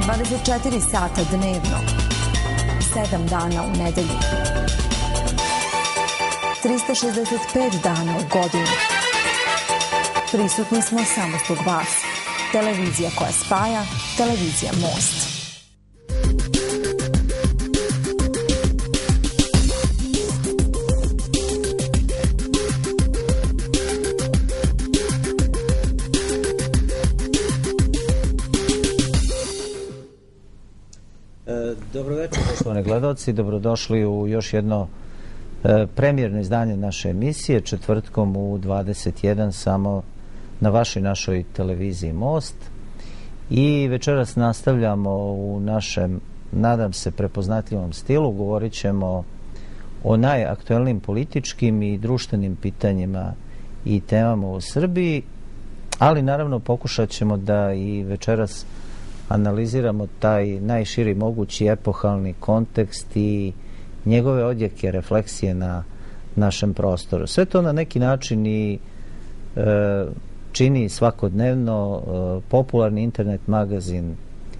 24 sata dnevno, 7 dana u nedelju, 365 dana u godini. Prisutni smo samo zbog vas. Televizija koja spaja, televizija Most. Dobro večer, poštovani gledalci, dobrodošli u još jedno premijerno izdanje naše emisije, četvrtkom u 21 samo na vašoj našoj televiziji Most. I večeras nastavljamo u našem, nadam se, prepoznatljivom stilu. Govorit ćemo o najaktuelnijim političkim i društvenim pitanjima i temama u Srbiji, ali naravno pokušat ćemo da i večeras analiziramo taj najširi mogući epohalni kontekst i njegove odjeke, refleksije na našem prostoru. Sve to na neki način i čini svakodnevno popularni internet magazin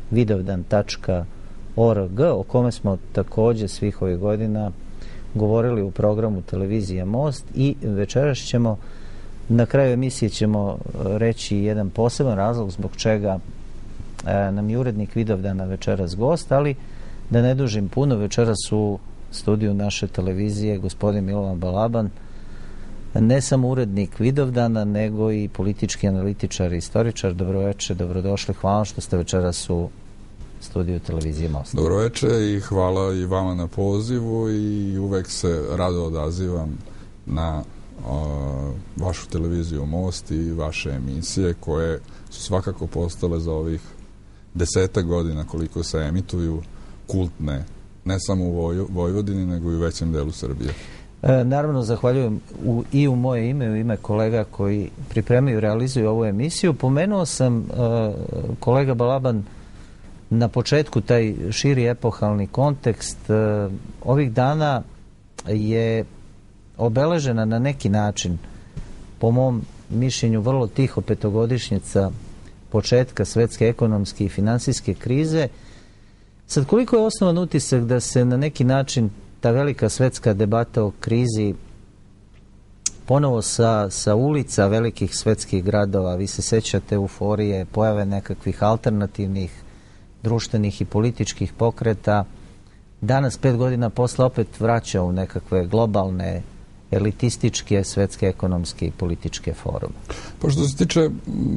vidovdan.org, o kome smo također svih ovih godina govorili u programu televizije Most, i večeras ćemo, na kraju emisije ćemo reći jedan poseban razlog zbog čega nam je urednik Vidovdana večeras gost, ali da ne dužim puno, večeras u studiju naše televizije gospodin Milovan Balaban, ne samo urednik Vidovdana, nego i politički analitičar i istoričar. Dobroveče, dobrodošli, hvala što ste večeras u studiju televizije Most. Dobroveče i hvala i vama na pozivu, i uvek se rado odazivam na vašu televiziju Most i vaše emisije koje su svakako postale za ovih 10 godina koliko se emituju kultne, ne samo u Vojvodini, nego i u većem delu Srbije. Naravno, zahvaljujem i u moje ime, u ime kolega koji pripremaju i realizuju ovu emisiju. Pomenuo sam, kolega Balaban, na početku taj širi epohalni kontekst. Ovih dana je obeležena na neki način, po mom mišljenju, vrlo tiho petogodišnjica početka svetske ekonomske i finansijske krize. Sad, koliko je osnovan utisak da se na neki način ta velika svetska debata o krizi ponovo sa ulica velikih svetskih gradova, vi se sećate euforije, pojave nekakvih alternativnih društvenih i političkih pokreta, danas 5 godina posle opet vraća u nekakve globalne elitističke svetske ekonomske i političke forume? Pa što se tiče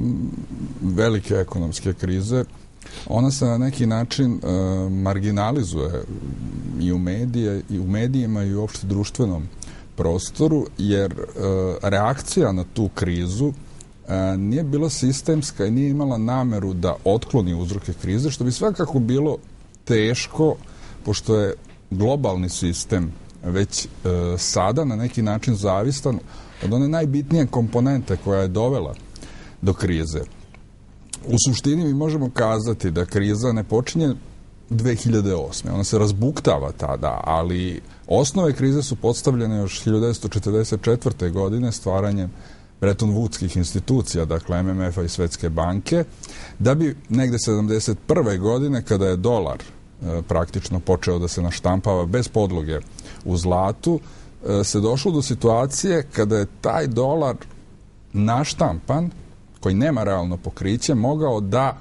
velike ekonomske krize, ona se na neki način marginalizuje i u medijima i u opšte društvenom prostoru, jer reakcija na tu krizu nije bila sistemska i nije imala nameru da otkloni uzroke krize, što bi svakako bilo teško, pošto je globalni sistem već sada na neki način zavistan od one najbitnije komponente koja je dovela do krize. U suštini mi možemo kazati da kriza ne počinje 2008. Ona se razbuktava tada, ali osnove krize su postavljene još 1944. godine stvaranjem Bretton Woodskih institucija, dakle MMF-a i Svetske banke, da bi negde 71. godine, kada je dolar praktično počeo da se naštampava bez podloge u zlatu, se došlo do situacije kada je taj dolar naštampan, koji nema realno pokriće, mogao da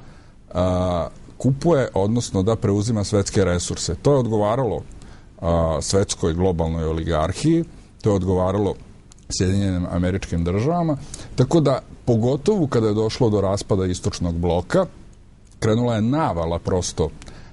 kupuje, odnosno da preuzima svetske resurse. To je odgovaralo svetskoj globalnoj oligarhiji, to je odgovaralo Sjedinjenim Američkim Državama, tako da pogotovo kada je došlo do raspada istočnog bloka, krenula je navala prosto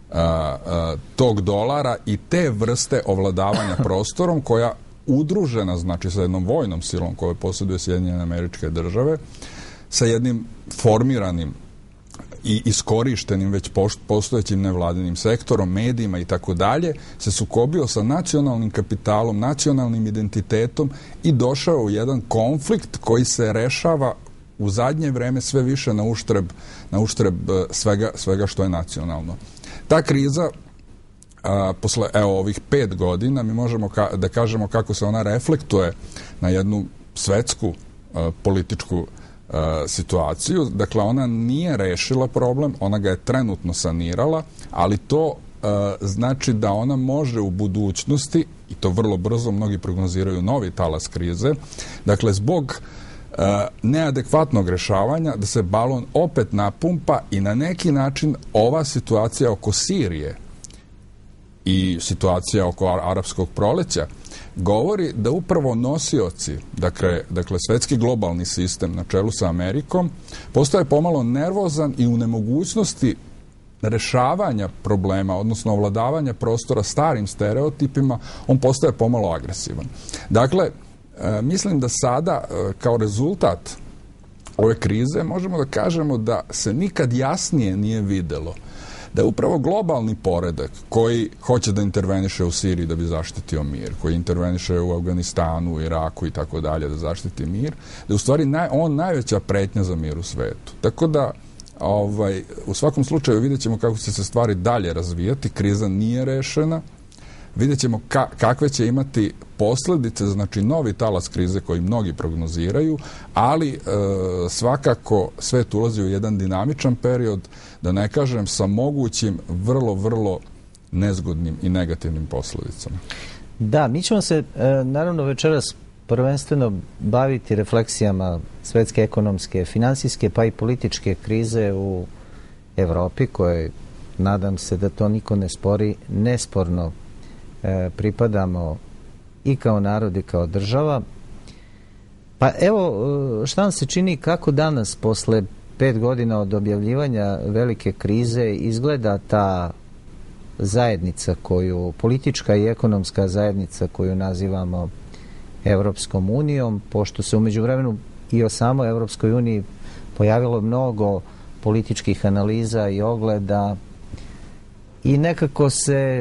tog dolara i te vrste ovladavanja prostorom, koja udružena, znači sa jednom vojnom silom koju posjeduje Sjedinjene Američke Države, sa jednim formiranim i iskorištenim već postojećim nevladinim sektorom, medijima i tako dalje, se sukobio sa nacionalnim kapitalom, nacionalnim identitetom i došao u jedan konflikt koji se rešava u zadnje vreme sve više na uštreb svega što je nacionalno. Ta kriza, posle ovih 5 godina, mi možemo da kažemo kako se ona reflektuje na jednu svetsku političku situaciju. Dakle, ona nije rešila problem, ona ga je trenutno sanirala, ali to znači da ona može u budućnosti, i to vrlo brzo, mnogi prognoziraju novi talas krize, dakle, zbog neadekvatnog rešavanja, da se balon opet napumpa i na neki način ova situacija oko Sirije i situacija oko arapskog proleća govori da upravo nosioci, dakle svetski globalni sistem na čelu sa Amerikom, postaje pomalo nervozan i u nemogućnosti rešavanja problema, odnosno ovladavanja prostora starim stereotipima, on postaje pomalo agresivan. Dakle, mislim da sada kao rezultat ove krize možemo da kažemo da se nikad jasnije nije videlo da je upravo globalni poredak koji hoće da interveniše u Siriji da bi zaštitio mir, koji interveniše u Afganistanu, u Iraku i tako dalje da zaštiti mir, da je u stvari on najveća pretnja za mir u svetu. Tako da u svakom slučaju vidjet ćemo kako će se stvari dalje razvijati, kriza nije rešena, vidjet ćemo kakve će imati posljedice, znači novi talas krize koji mnogi prognoziraju, ali svakako svet ulazi u jedan dinamičan period, da ne kažem sa mogućim vrlo, vrlo nezgodnim i negativnim posljedicama. Da, mi ćemo se naravno večeras prvenstveno baviti refleksijama svetske ekonomske, finansijske pa i političke krize u Evropi, koje nadam se da to niko ne spori, nesporno pripadamo i kao narod i kao država. Pa evo, šta vam se čini, kako danas posle 5 godina od objavljivanja velike krize izgleda ta zajednica politička i ekonomska zajednica koju nazivamo Evropskom unijom, pošto se u međuvremenu i o samoj Evropskoj uniji pojavilo mnogo političkih analiza i ogleda i nekako se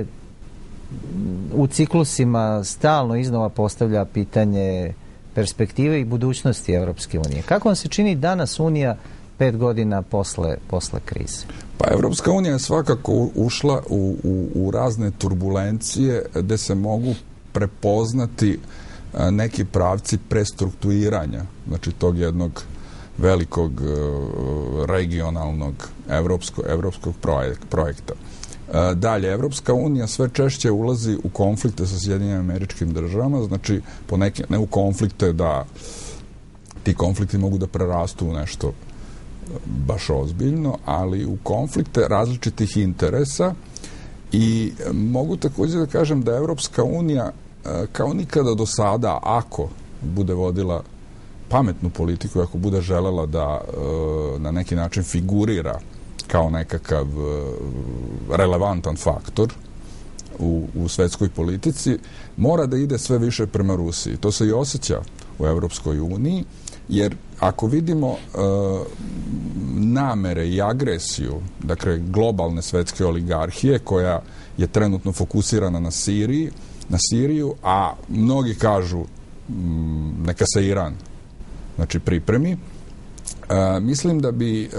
u ciklusima stalno iznova postavlja pitanje perspektive i budućnosti Evropske unije. Kako vam se čini danas Unija 5 godina posle krize? Pa Evropska unija je svakako ušla u razne turbulencije gde se mogu prepoznati neki pravci prestrukturiranja, znači tog jednog velikog regionalnog evropskog projekta. Dalje, Evropska unija sve češće ulazi u konflikte sa Sjedinjenim Američkim Državama, znači ne u konflikte da ti konflikti mogu da prerastu u nešto baš ozbiljno, ali u konflikte različitih interesa i mogu također da kažem da Evropska unija kao nikada do sada, ako bude vodila pametnu politiku, ako bude želela da na neki način figurira kao nekakav relevantan faktor u svetskoj politici, mora da ide sve više prema Rusiji. To se i osjeća u Evropskoj uniji, jer ako vidimo namere i agresiju, dakle globalne svetske oligarhije koja je trenutno fokusirana na Siriju, a mnogi kažu neka se Iran pripremi, mislim da bi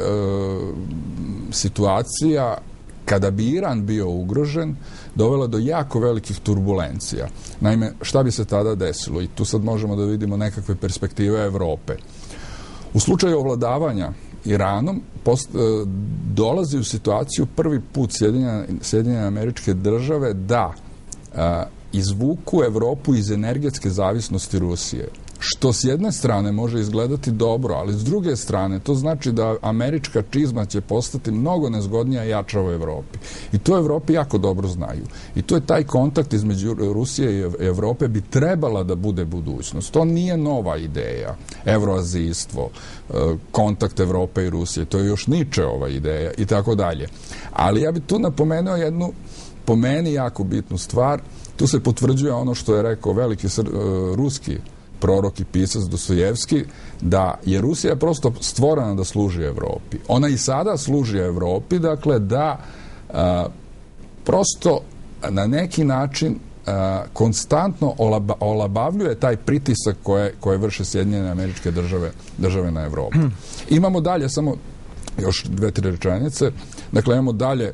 situacija kada bi Iran bio ugrožen dovela do jako velikih turbulencija. Naime, šta bi se tada desilo? I tu sad možemo da vidimo nekakve perspektive Evrope. U slučaju ovladavanja Iranom dolazi u situaciju prvi put Sjedinjene Američke Države da izvuku Evropu iz energetske zavisnosti Rusije. Što s jedne strane može izgledati dobro, ali s druge strane to znači da američka čizma će postati mnogo nezgodnija i jača u Evropi. I to Evropi jako dobro znaju. I to je taj kontakt između Rusije i Evrope bi trebala da bude budućnost. To nije nova ideja. Evroazijstvo, kontakt Evrope i Rusije, to je još Ničeova ideja i tako dalje. Ali ja bih tu napomenuo jednu, po meni, jako bitnu stvar. Tu se potvrđuje ono što je rekao veliki ruski prorok i pisac Dostojevski, da je Rusija prosto stvorena da služi Evropi. Ona i sada služi Evropi, dakle da prosto na neki način konstantno olabavljuje taj pritisak koje vrše Sjedinjene Američke Države na Evropu. Imamo dalje, samo još 2-3 rečenice, dakle imamo dalje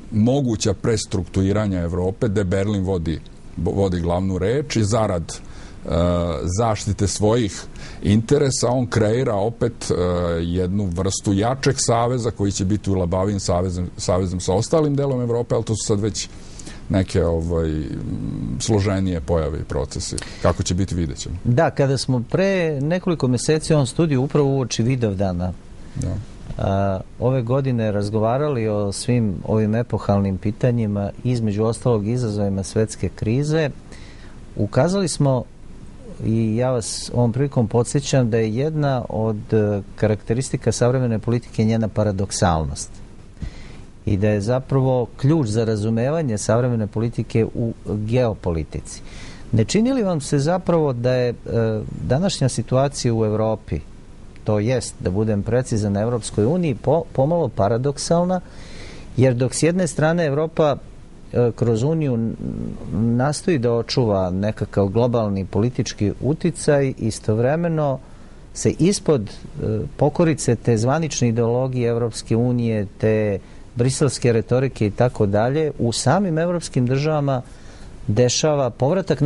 moguća prestrukturiranja Evrope, gde Berlin vodi glavnu reč i zarad zaštite svojih interesa, on kreira opet jednu vrstu jačeg saveza koji će biti ulabavim savezom sa ostalim delom Evrope, ali to su sad već neke složenije pojave i procesi. Kako će biti, vidjet ćemo. Da, kada smo pre nekoliko meseci on studiju upravo uoči Vidovdana ove godine razgovarali o svim ovim epohalnim pitanjima, između ostalog izazovima svetske krize, ukazali smo, i ja vas ovom prilikom podsjećam, da je jedna od karakteristika savremene politike njena paradoksalnost i da je zapravo ključ za razumevanje savremene politike u geopolitici. Ne čini li vam se zapravo da je današnja situacija u Evropi, to jest, da budem precizan, na Evropskoj uniji, pomalo paradoksalna, jer dok s jedne strane Evropa kroz Uniju nastoji da očuva nekakav globalni politički uticaj, istovremeno se ispod pokorice te zvanične ideologije Evropske unije, te briselske retorike i tako dalje, u samim evropskim državama dešava povratak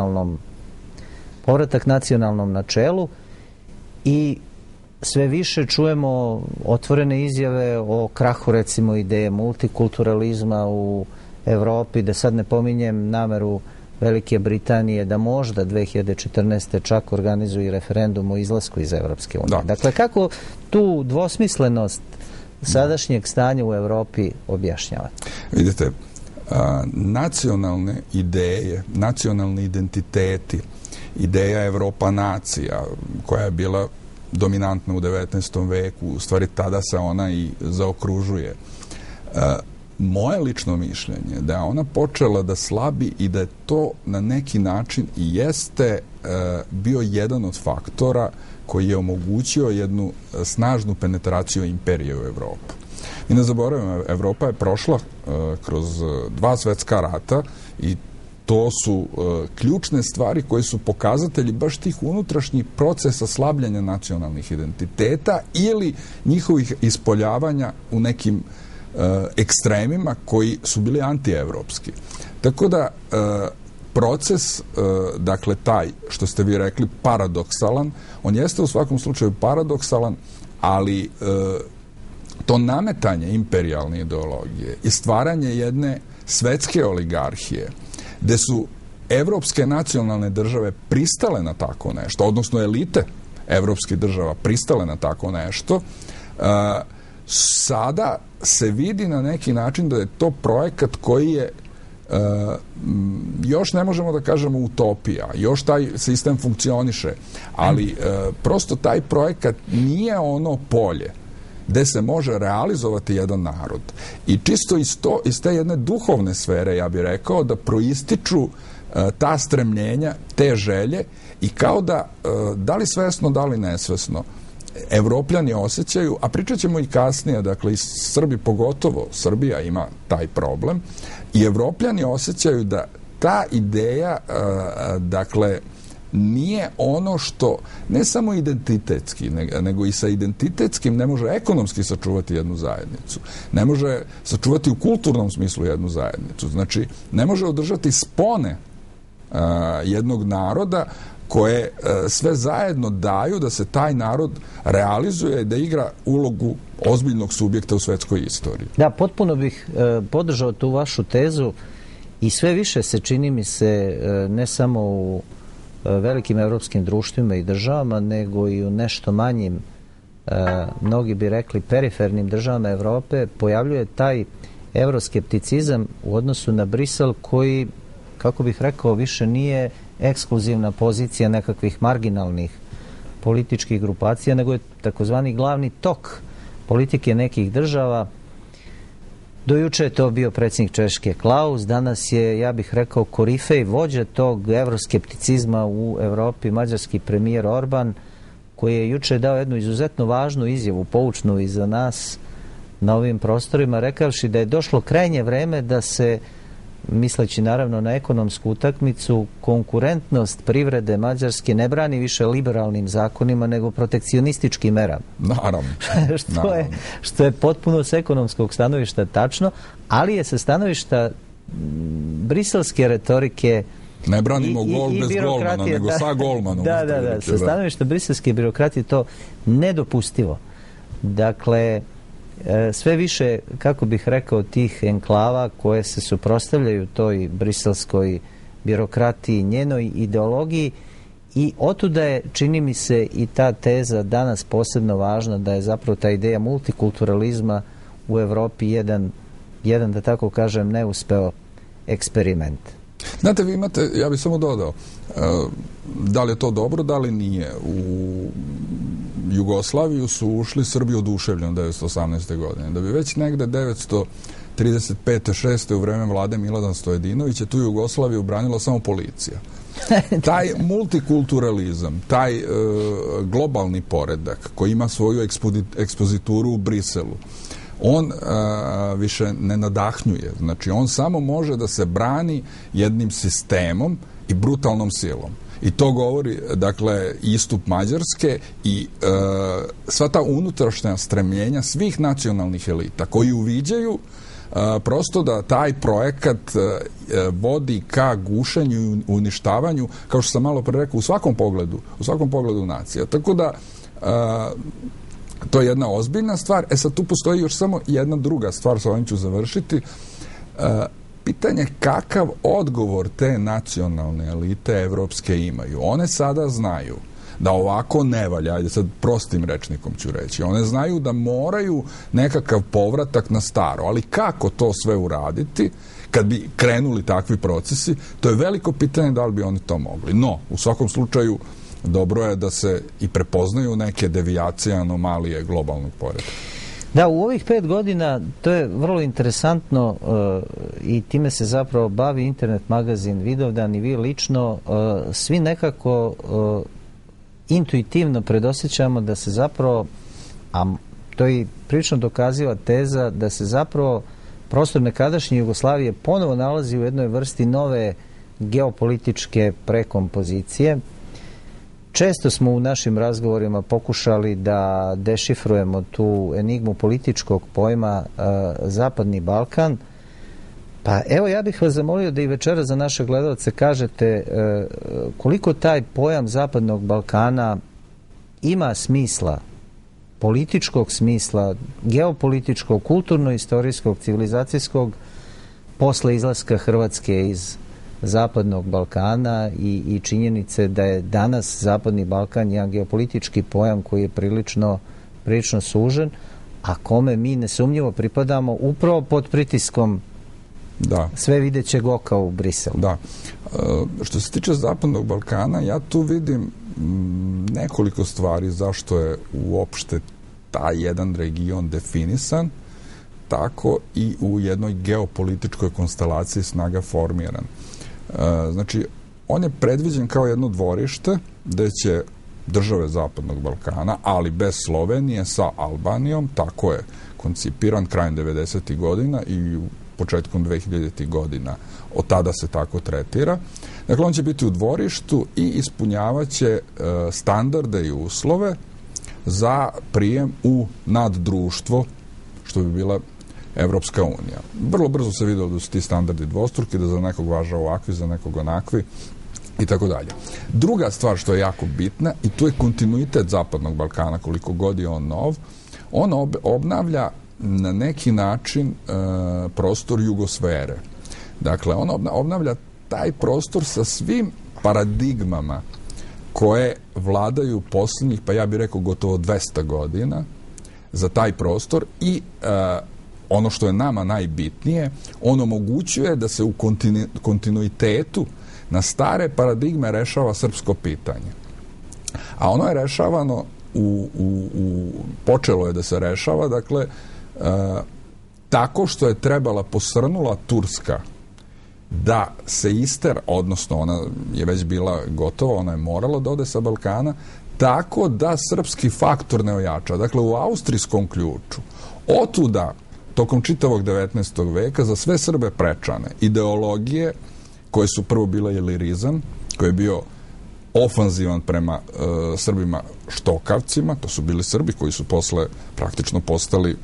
nacionalnom načelu i sve više čujemo otvorene izjave o krahu, recimo, ideje multikulturalizma u Evropi, da sad ne pominjem nameru Velike Britanije da možda 2014. čak organizuje referendum o izlasku iz Evropske unije. Da. Dakle, kako tu dvosmislenost sadašnjeg stanja u Evropi objašnjavate? Vidite, nacionalne ideje, nacionalni identiteti, ideja Evropa nacija, koja je bila dominantna u 19. veku, u stvari tada se ona i zaokružuje. Moje lično mišljenje da je ona počela da slabi i da je to na neki način i jeste bio jedan od faktora koji je omogućio jednu snažnu penetraciju imperije u Evropu. I ne zaboravimo, Evropa je prošla kroz 2 svetska rata i to su ključne stvari koji su pokazatelji baš tih unutrašnjih procesa slabljenja nacionalnih identiteta ili njihovih ispoljavanja u nekim ekstremima koji su bili antievropski. Tako da proces, dakle taj, što ste vi rekli, paradoksalan, on jeste u svakom slučaju paradoksalan, ali to nametanje imperijalne ideologije i stvaranje jedne svetske oligarhije, gde su evropske nacionalne države pristale na tako nešto, odnosno elite evropskih država pristale na tako nešto, sada se vidi na neki način da je to projekat koji je još ne možemo da kažemo utopija, još taj sistem funkcioniše, ali prosto taj projekat nije ono polje gde se može realizovati jedan narod. I čisto iz te jedne duhovne sfere, ja bih rekao, da proističu ta stremljenja, te želje i kao da li svesno, da li nesvesno, Evropljani osjećaju, a pričat ćemo i kasnije, dakle i Srbi pogotovo, Srbija ima taj problem, i Evropljani osjećaju da ta ideja, dakle, nije ono što, ne samo identitetski, nego i sa identitetskim ne može ekonomski sačuvati jednu zajednicu. Ne može sačuvati u kulturnom smislu jednu zajednicu. Znači, ne može održati spone jednog naroda koje sve zajedno daju da se taj narod realizuje i da igra ulogu ozbiljnog subjekta u svetskoj istoriji. Da, potpuno bih podržao tu vašu tezu i sve više se čini mi se ne samo u velikim evropskim društvima i državama, nego i u nešto manjim, mnogi bi rekli perifernim državama Evrope, pojavljuje taj evroskepticizam u odnosu na Brisel koji, kako bih rekao, više nije ekskluzivna pozicija nekakvih marginalnih političkih grupacija, nego je takozvani glavni tok politike nekih država. Do juče je to bio predsjednik Češke Klaus, danas je, ja bih rekao, korifej vođa tog evroskepticizma u Evropi, mađarski premijer Orban, koji je juče dao jednu izuzetno važnu izjavu, poučnu i za nas na ovim prostorima, rekavši da je došlo krajnje vreme da se, misleći naravno na ekonomsku utakmicu, konkurentnost privrede Mađarske ne brani više liberalnim zakonima, nego protekcionističkim merama. Naravno. što je potpuno s ekonomskog stanovišta tačno, ali je sa stanovišta briselske retorike Ne branimo gol bez golmana, nego sa golmanom. Da. Sa stanovišta briselske birokratije to nedopustivo. Dakle, sve više, kako bih rekao, tih enklava koje se suprotstavljaju toj briselskoj birokratiji, njenoj ideologiji, i otuda je, čini mi se, i ta teza danas posebno važna, da je zapravo ta ideja multikulturalizma u Evropi jedan, da tako kažem, neuspeo eksperiment. Znate, vi imate, ja bih samo dodao, da li je to dobro, da li nije. U Jugoslaviju su ušli Srbi oduševljeno 1918. godine. Da bi već negde 935. 6. u vreme vlade Milana Stojadinovića tu Jugoslaviju branila samo policija. Taj multikulturalizam, taj globalni poredak koji ima svoju ekspozituru u Briselu, on više ne nadahnjuje. Znači, on samo može da se brani jednim sistemom i brutalnom silom. I to govori, dakle, istup Mađarske i sva ta unutrašnja stremljenja svih nacionalnih elita koji uviđaju prosto da taj projekat vodi ka gušenju i uništavanju, kao što sam malo pre rekao, u svakom pogledu nacija. Tako da to je jedna ozbiljna stvar. Sad tu postoji još samo jedna druga stvar, sa ovim ću završiti. Pitanje kakav odgovor te nacionalne elite evropske imaju. One sada znaju da ovako ne valja, ajde sad prostim rečnikom ću reći, one znaju da moraju nekakav povratak na staro, ali kako to sve uraditi kad bi krenuli takvi procesi, to je veliko pitanje da li bi oni to mogli. No, u svakom slučaju, dobro je da se i prepoznaju neke devijacije, anomalije globalnog poretka. Da, u ovih 5 godina to je vrlo interesantno i time se zapravo bavi internet magazin Vidovdan i vi lično, svi nekako intuitivno predosjećamo da se zapravo, a to i prilično dokaziva teza, da se zapravo prostor nekadašnje Jugoslavije ponovo nalazi u jednoj vrsti nove geopolitičke prekompozicije. Često smo u našim razgovorima pokušali da dešifrujemo tu enigmu političkog pojma Zapadni Balkan. Pa evo, ja bih vas zamolio da i večera za naše gledalce kažete koliko taj pojam Zapadnog Balkana ima smisla, političkog smisla, geopolitičkog, kulturno-istorijskog, civilizacijskog, posle izlaska Hrvatske iz Zapadnog Balkana i činjenice da je danas Zapadni Balkan jedan geopolitički pojam koji je prilično sužen, a kome mi nesumnjivo pripadamo upravo pod pritiskom sve videćeg oka u Briselu. Da. Što se tiče Zapadnog Balkana, ja tu vidim nekoliko stvari zašto je uopšte taj jedan region definisan, tako i u jednoj geopolitičkoj konstelaciji snaga formiran. Znači, on je predviđen kao jedno dvorište gde će države Zapadnog Balkana, ali bez Slovenije, sa Albanijom, tako je koncipiran krajem 90. godina i početkom 2000. godina. Od tada se tako tretira. Dakle, on će biti u dvorištu i ispunjavaće standarde i uslove za prijem u naddruštvo, što bi bila Evropska unija. Vrlo brzo se videlo da su ti standardi dvostruki, da za nekog važe ovakvi, za nekog onakvi i tako dalje. Druga stvar što je jako bitna, i tu je kontinuitet Zapadnog Balkana, koliko god je on nov, on obnavlja na neki način prostor jugosfere. Dakle, on obnavlja taj prostor sa svim paradigmama koje vladaju posljednjih, pa ja bih rekao gotovo 200 godina za taj prostor i ono što je nama najbitnije, on omogućuje da se u kontinuitetu na stare paradigme rešava srpsko pitanje. A ono je rešavano počelo je da se rešava, dakle, tako što je trebala posrnula Turska da se istera, odnosno ona je već bila gotova, ona je morala da ode sa Balkana, tako da srpski faktor ne ojača. Dakle, u austrijskom ključu, otuda, tokom čitavog 19. veka, za sve Srbe prečane ideologije koje su prvo bile ilirizam, koji je bio ofanzivan prema Srbima štokavcima, to su bili Srbi koji su posle praktično postali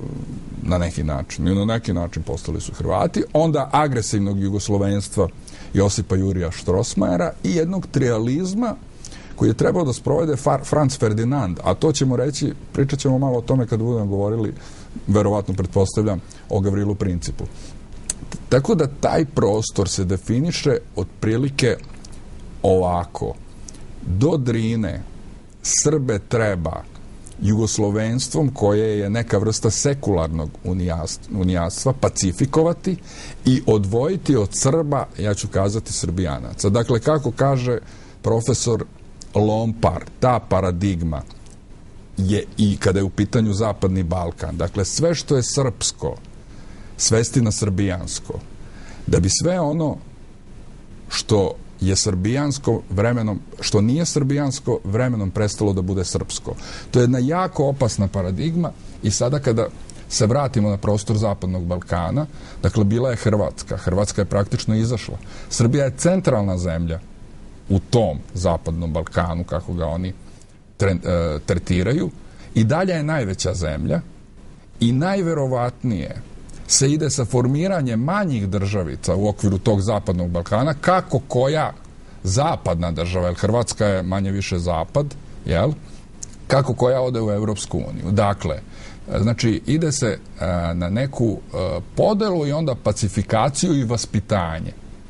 na neki način postali su Hrvati, onda agresivnog jugoslovenstva Josipa Jurija Štrosmajera i jednog trijalizma koji je trebao da sprovede Franz Ferdinand, a to ćemo reći, pričat ćemo malo o tome kad budemo govorili, verovatno pretpostavljam, o Gavrilu Principu. Tako da taj prostor se definiše otprilike ovako. Do Drine Srbe treba jugoslovenstvom, koje je neka vrsta sekularnog unijastva, pacifikovati i odvojiti od Srba, ja ću kazati, Srbijanaca. Dakle, kako kaže profesor Lompar, ta paradigma je i kada je u pitanju Zapadni Balkan, dakle, sve što je srpsko svesti na srbijansko, da bi sve ono što je srbijansko vremenom, što nije srbijansko vremenom prestalo da bude srpsko. To je jedna jako opasna paradigma i sada kada se vratimo na prostor Zapadnog Balkana, dakle, bila je Hrvatska. Hrvatska je praktično izašla. Srbija je centralna zemlja u tom Zapadnom Balkanu, kako ga oni tretiraju, i dalje je najveća zemlja i najverovatnije se ide sa formiranjem manjih državica u okviru tog Zapadnog Balkana, kako koja zapadna država, jer Hrvatska je manje više zapad, jel? Kako koja ode u Evropsku uniju. Dakle, znači, ide se na neku podelu i onda pacifikaciju i vaspitanje.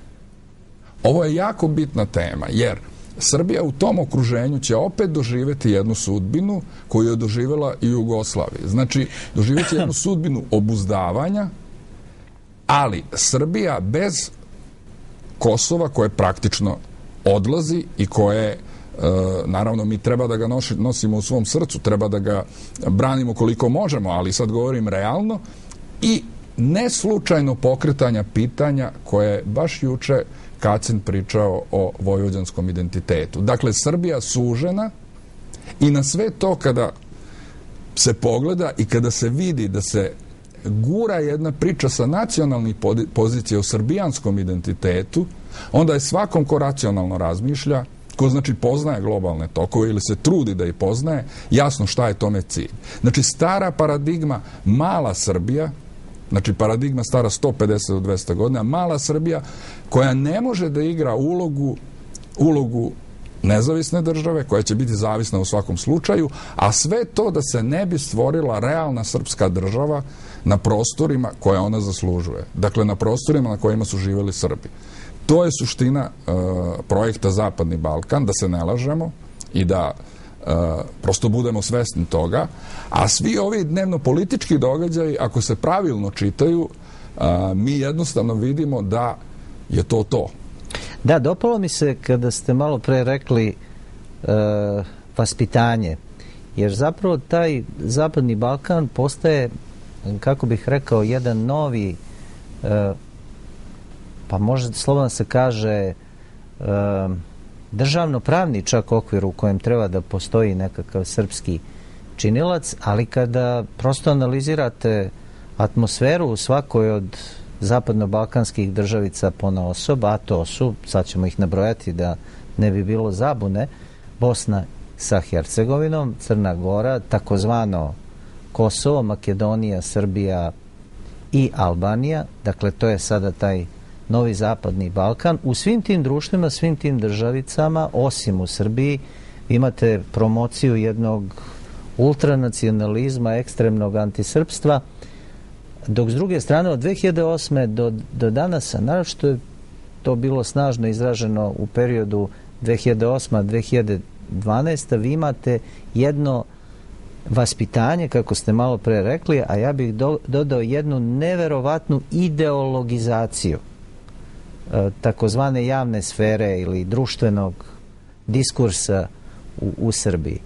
Ovo je jako bitna tema, jer Srbija u tom okruženju će opet doživjeti jednu sudbinu koju je doživjela i Jugoslavija. Znači, doživjeti jednu sudbinu obuzdavanja, ali Srbija bez Kosova, koje praktično odlazi i koje, naravno, mi treba da ga nosimo u svom srcu, treba da ga branimo koliko možemo, ali sad govorim realno, i neslučajno pokretanja pitanja koje je baš juče Kacin pričao o vojvođanskom identitetu. Dakle, Srbija sužena, i na sve to kada se pogleda i kada se vidi da se gura jedna priča sa nacionalnih pozicija o srbijanskom identitetu, onda je svakom ko racionalno razmišlja, ko znači poznaje globalne tokove ili se trudi da ih poznaje, jasno šta je tome cilj. Znači, stara paradigma mala Srbija, znači paradigma stara 150 do 200 godina, mala Srbija koja ne može da igra ulogu nezavisne države, koja će biti zavisna u svakom slučaju, a sve to da se ne bi stvorila realna srpska država na prostorima koje ona zaslužuje. Dakle, na prostorima na kojima su živjeli Srbi. To je suština projekta Zapadni Balkan, da se ne lažemo i da prosto budemo svesni toga, a svi ovi dnevno-politički događaji, ako se pravilno čitaju, mi jednostavno vidimo da je to to. Da, dopalo mi se kada ste malo pre rekli vaspitanje, jer zapravo taj Zapadni Balkan postaje, kako bih rekao, jedan novi, pa može slobodno se kaže, državno-pravni čak okvir u kojem treba da postoji nekakav srpski činilac, ali kada prosto analizirate atmosferu u svakoj od zapadno-balkanskih državica ponaosob, a to su, sad ćemo ih nabrojati da ne bi bilo zabune, Bosna sa Hercegovinom, Crna Gora, takozvano Kosovo, Makedonija, Srbija i Albanija, dakle to je sada taj novi Zapadni Balkan. U svim tim društvima, svim tim državicama, osim u Srbiji, imate promociju jednog ultranacionalizma, ekstremnog antisrpstva, dok s druge strane od 2008. do danas, a naravno je to bilo snažno izraženo u periodu 2008-2012, vi imate jedno vaspitanje, kako ste malo pre rekli, a ja bih dodao jednu neverovatnu ideologizaciju takozvane javne sfere ili društvenog diskursa u Srbiji.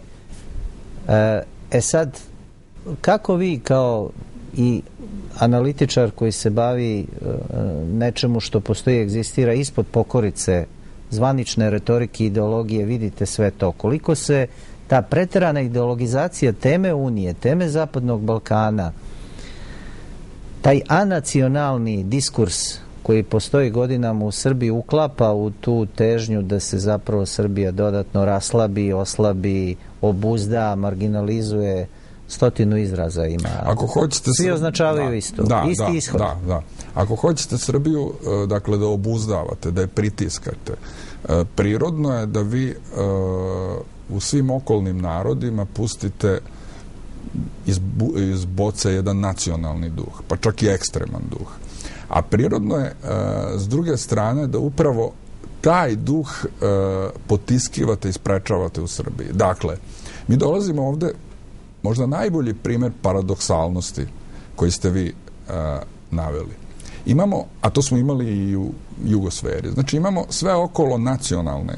Sad, kako vi kao i analitičar koji se bavi nečemu što postoji, egzistira ispod pokorice zvanične retorike i ideologije, vidite sve to? Koliko se ta preterana ideologizacija teme Unije, teme Zapadnog Balkana, taj anacionalni diskurs koji postoji godinama u Srbiji uklapa u tu težnju da se zapravo Srbija dodatno raslabi, oslabi, obuzda, marginalizuje 100 izraza ima. Ako hoćete svi označavaju isto. Isti ishod. Da. Ako hoćete Srbiju, dakle, da obuzdavate, da je pritiskate, prirodno je da vi u svim okolnim narodima pustite iz boce jedan nacionalni duh, pa čak i ekstreman duh. A prirodno je, s druge strane, da upravo taj duh potiskivate i sprečavate u Srbiji. Dakle, mi dolazimo ovde, možda najbolji primjer paradoksalnosti koji ste vi naveli. Imamo, a to smo imali i u jugosferi, znači imamo sve okolo nacionalne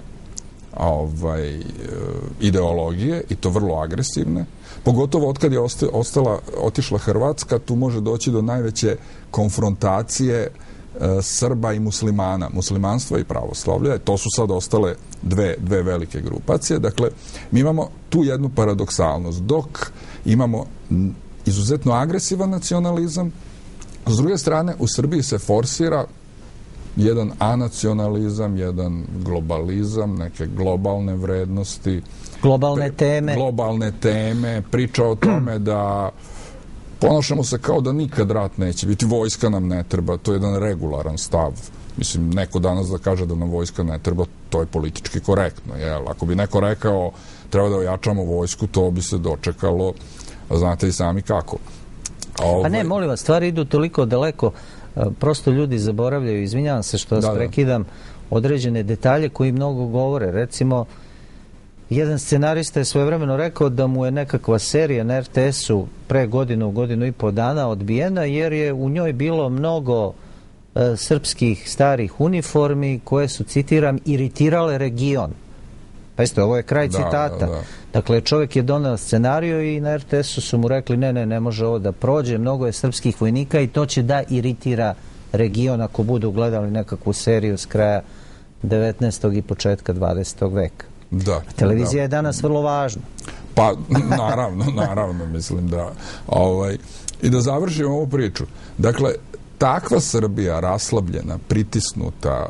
ideologije, i to vrlo agresivne, pogotovo otkad je otišla Hrvatska, tu može doći do najveće konfrontacije Srba i muslimana, muslimanstva i pravoslavlja, to su sad ostale dve velike grupacije. Dakle, mi imamo tu jednu paradoksalnost, dok imamo izuzetno agresivan nacionalizam, s druge strane u Srbiji se forsira jedan anacionalizam, jedan globalizam, neke globalne vrednosti, globalne teme, priča o tome da ponašamo se kao da nikad rat neće biti, vojska nam ne treba, to je jedan regularan stav. Mislim, neko danas da kaže da nam vojska ne treba, to je politički korektno, jel? Ako bi neko rekao treba da ojačamo vojsku, to bi se dočekalo, znate i sami kako. Pa ne, molim vas, stvari idu toliko daleko, prosto ljudi zaboravljaju, izvinjavam se što vas prekidam, određene detalje koji mnogo govore. Recimo, jedan scenarista je svojevremeno rekao da mu je nekakva serija na RTS-u pre godinu i po dana odbijena, jer je u njoj bilo mnogo srpskih starih uniformi koje su, citiram, iritirale region. Pa isto, ovo je kraj citata. Dakle, čovjek je doneo scenariju i na RTS-u su mu rekli ne može ovo da prođe, mnogo je srpskih vojnika i to će da iritira region ako budu gledali nekakvu seriju s kraja 19. i početka 20. veka. Televizija je danas vrlo važna. Pa, naravno, mislim da... I da završimo ovu priču. Dakle, takva Srbija, raslabljena, pritisnuta,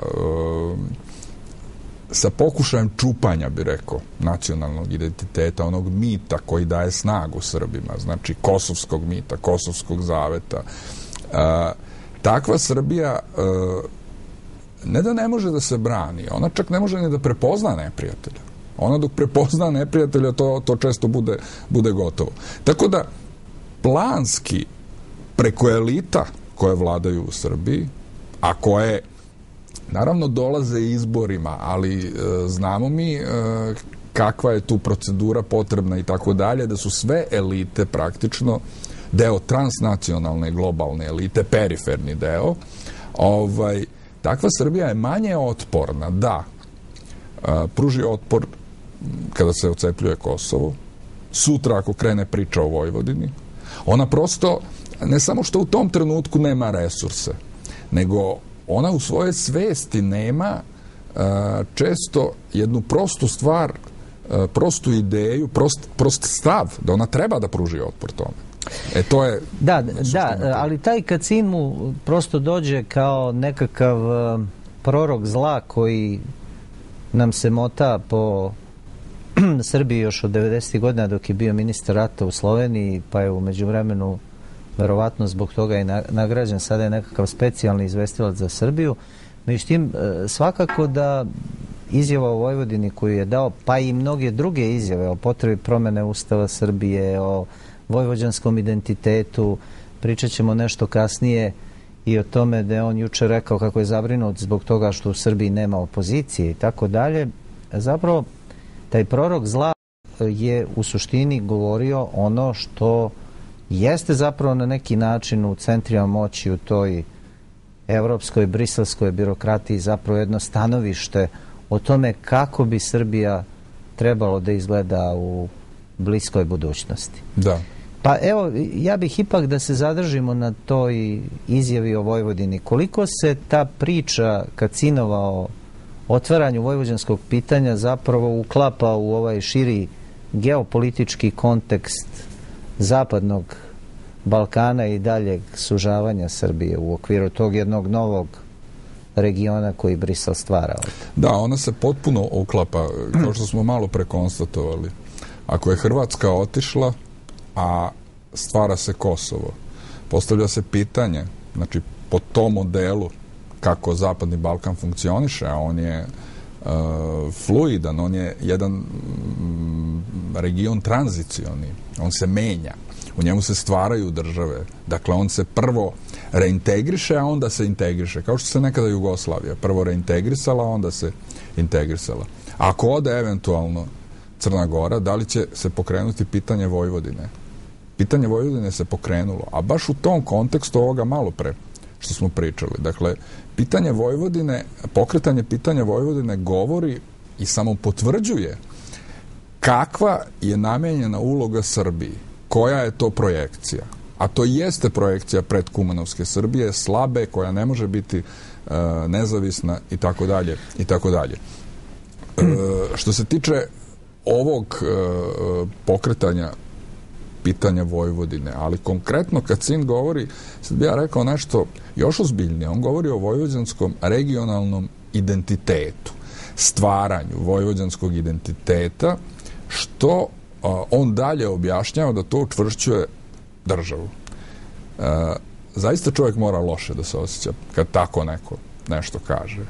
sa pokušajem čupanja, bi rekao, nacionalnog identiteta, onog mita koji daje snagu Srbima, znači kosovskog mita, kosovskog zaveta. Takva Srbija ne da ne može da se brani, ona čak ne može ni da prepozna neprijatelja. Ona dok prepozna neprijatelja, to često bude gotovo. Tako da, planski, preko elita koje vladaju u Srbiji, a koje naravno dolaze izborima, ali znamo mi kakva je tu procedura potrebna i tako dalje, da su sve elite praktično deo transnacionalne globalne elite, periferni deo. Takva Srbija je manje otporna da pruži otpor kada se ocepljuje Kosovo, sutra ako krene priča o Vojvodini. Ona prosto, ne samo što u tom trenutku nema resurse, nego ona u svojoj svesti nema često jednu prostu stvar, prostu ideju, prost stav, da ona treba da pruži otpor tome. To je... Da, ali taj Kacin mu prosto dođe kao nekakav prorok zla koji nam se mota po Srbiji još od 90. godina dok je bio ministar rata u Sloveniji, pa je u međuvremenu verovatno zbog toga i nagrađen, sada je nekakav specijalni izvestilac za Srbiju. Međutim, svakako da izjava o Vojvodini koju je dao, pa i mnoge druge izjave o potrebi promene Ustava Srbije, o vojvođanskom identitetu, pričat ćemo nešto kasnije i o tome da je on juče rekao kako je zabrinut zbog toga što u Srbiji nema opozicije i tako dalje. Zapravo, taj prorok zla je u suštini govorio ono što jeste zapravo na neki način u centrima moći u toj evropskoj, briselskoj birokratiji zapravo jedno stanovište o tome kako bi Srbija trebalo da izgleda u bliskoj budućnosti. Da. Pa evo, ja bih ipak da se zadržimo na toj izjavi o Vojvodini. Koliko se ta priča Kacinova o otvaranju vojvođanskog pitanja zapravo uklapa u ovaj širi geopolitički kontekst zapadnog Balkana i daljeg sužavanja Srbije u okviru tog jednog novog regiona koji Brisel stvara ovdje? Da, ona se potpuno uklapa, kao što smo malo prekonstatovali. Ako je Hrvatska otišla, a stvara se Kosovo. Postavlja se pitanje, znači po tom modelu kako Zapadni Balkan funkcioniše, a on je fluidan, on je jedan region tranzicioni, on se menja, u njemu se stvaraju države, dakle on se prvo reintegriše, a onda se integriše, kao što se nekada Jugoslavija prvo reintegrisala, a onda se integrisala. Ako ode eventualno Crna Gora, da li će se pokrenuti pitanje Vojvodine? Pitanje Vojvodine se pokrenulo, a baš u tom kontekstu ovoga malo pre što smo pričali. Dakle, pitanje Vojvodine, pokretanje pitanja Vojvodine govori i samo potvrđuje kakva je namenjena uloga Srbiji, koja je to projekcija. A to jeste projekcija predkumanovske Srbije, slabe, koja ne može biti nezavisna i tako dalje i tako dalje. Što se tiče ovog pokretanja pitanja Vojvodine, ali konkretno kad sin govori, sad bi ja rekao nešto još ozbiljnije, on govori o vojvođanskom regionalnom identitetu, stvaranju vojvođanskog identiteta, što on dalje objašnjava da to učvršćuje državu. Zaista čovjek mora loše da se osjeća kad tako neko nešto kaže.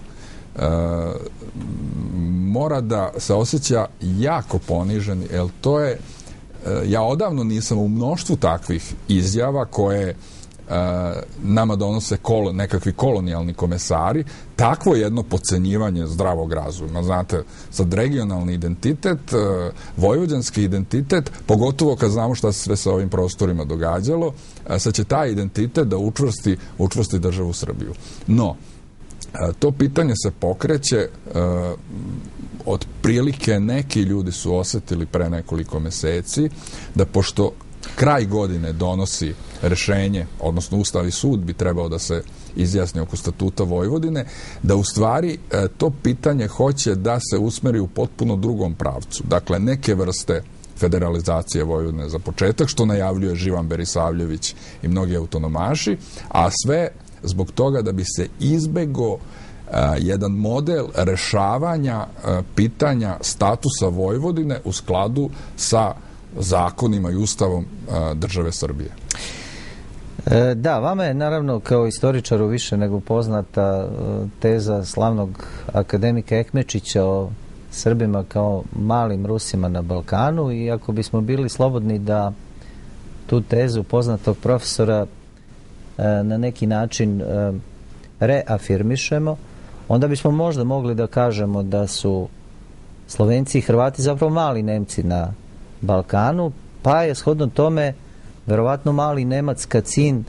Mora da se osjeća jako ponižen, jer to je, ja odavno nisam u mnoštvu takvih izjava koje nama donose nekakvi kolonijalni komesari, takvo jedno podcenjivanje zdravog razuma. Znate, sad regionalni identitet, vojvođanski identitet, pogotovo kad znamo šta se sve sa ovim prostorima događalo, sad će taj identitet da učvrsti državu Srbiju. No, to pitanje se pokreće, otprilike neki ljudi su osetili pre nekoliko meseci da pošto kraj godine donosi rešenje, odnosno Ustavni sud bi trebao da se izjasni oko statuta Vojvodine, da u stvari to pitanje hoće da se usmeri u potpuno drugom pravcu. Dakle, neke vrste federalizacije Vojvodine za početak, što najavljuje Živan Berisavljević i mnogi autonomaši, a sve zbog toga da bi se izbegao jedan model rešavanja pitanja statusa Vojvodine u skladu sa zakonima i ustavom države Srbije. Da, vama je naravno kao istoričaru više nego poznata teza slavnog akademika Ekmečića o Srbima kao malim Rusima na Balkanu, i ako bismo bili slobodni da tu tezu poznatog profesora na neki način reafirmišemo, onda bismo možda mogli da kažemo da su Slovenci i Hrvati zapravo mali Nemci na Balkanu, pa je shodno tome verovatno mali Nemac Kacin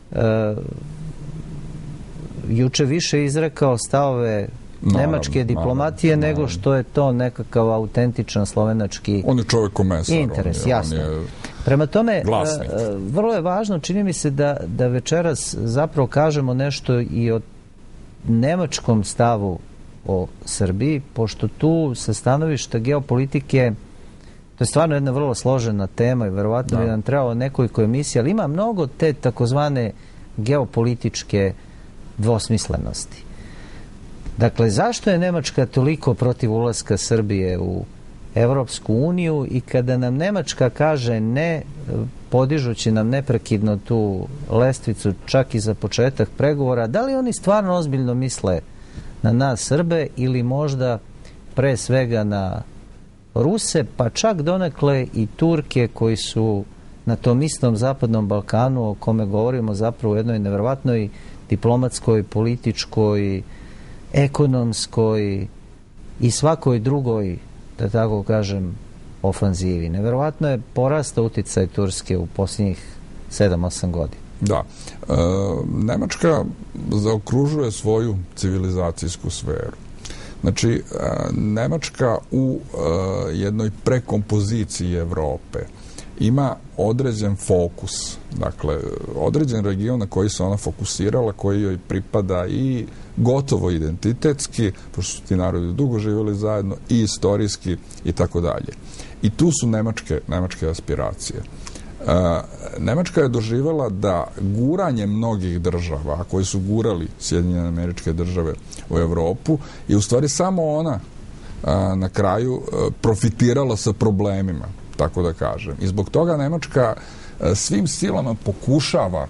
juče više izrekao stavove nemačke diplomatije nego što je to nekakav autentičan slovenački on je čovjek komesar, interes, jasno. Prema tome, vrlo je važno, čini mi se da večeras zapravo kažemo nešto i o nemačkom stavu o Srbiji, pošto tu sa stanovišta geopolitike to je stvarno jedna vrlo složena tema i verovatno bi nam trebalo nekoliko emisija, ali ima mnogo te takozvane geopolitičke dvosmislenosti. Dakle, zašto je Nemačka toliko protiv ulaska Srbije u Evropsku uniju, i kada nam Nemačka kaže ne, podižući nam neprekidno tu lestvicu čak i za početak pregovora, da li oni stvarno ozbiljno misle na nas Srbe ili možda pre svega na Ruse, pa čak donekle i Turke koji su na tom istom Zapadnom Balkanu o kome govorimo zapravo u jednoj neverovatnoj diplomatskoj, političkoj, ekonomskoj i svakoj drugoj, da tako kažem, ofanzivi. Neverovatno je porastao uticaj Turske u posljednjih 7-8 godina. Da. Nemačka zaokružuje svoju civilizacijsku sferu. Znači, Nemačka u jednoj prekompoziciji Evrope ima određen fokus, dakle, određen region na koji se ona fokusirala, koji joj pripada i gotovo identitetski, pošto su ti narodi dugo živjeli zajedno, i istorijski i tako dalje. I tu su nemačke aspiracije. Nemačka je doživjela da guranje mnogih država, koji su gurali Sjedinjene Američke Države u Evropu, je u stvari samo ona na kraju profitirala sa problemima. tako da kažem. I zbog toga Nemačka svim silama pokušava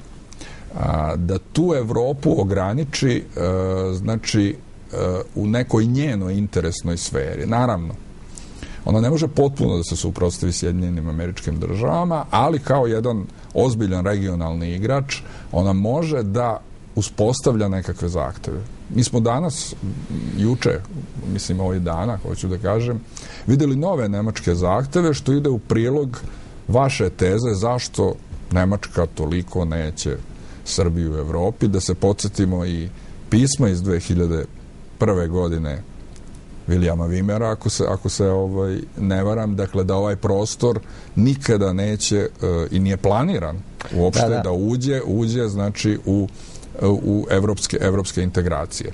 da tu Evropu ograniči, znači, u nekoj njenoj interesnoj sferi. Naravno, ona ne može potpuno da se suprotstavi Sjedinjenim Američkim Državama, ali kao jedan ozbiljan regionalni igrač, ona može da uspostavlja nekakve zahteve. Mi smo danas, juče, mislim ovih dana, hoću da kažem, videli nove nemačke zahteve, što ide u prilog vaše teze zašto Nemačka toliko neće Srbiju u Evropi. Da se podsjetimo i pisma iz 2001. godine Vilijama Vimera, ako se ne varam, dakle da ovaj prostor nikada neće i nije planiran uopšte da uđe znači u evropske integracije.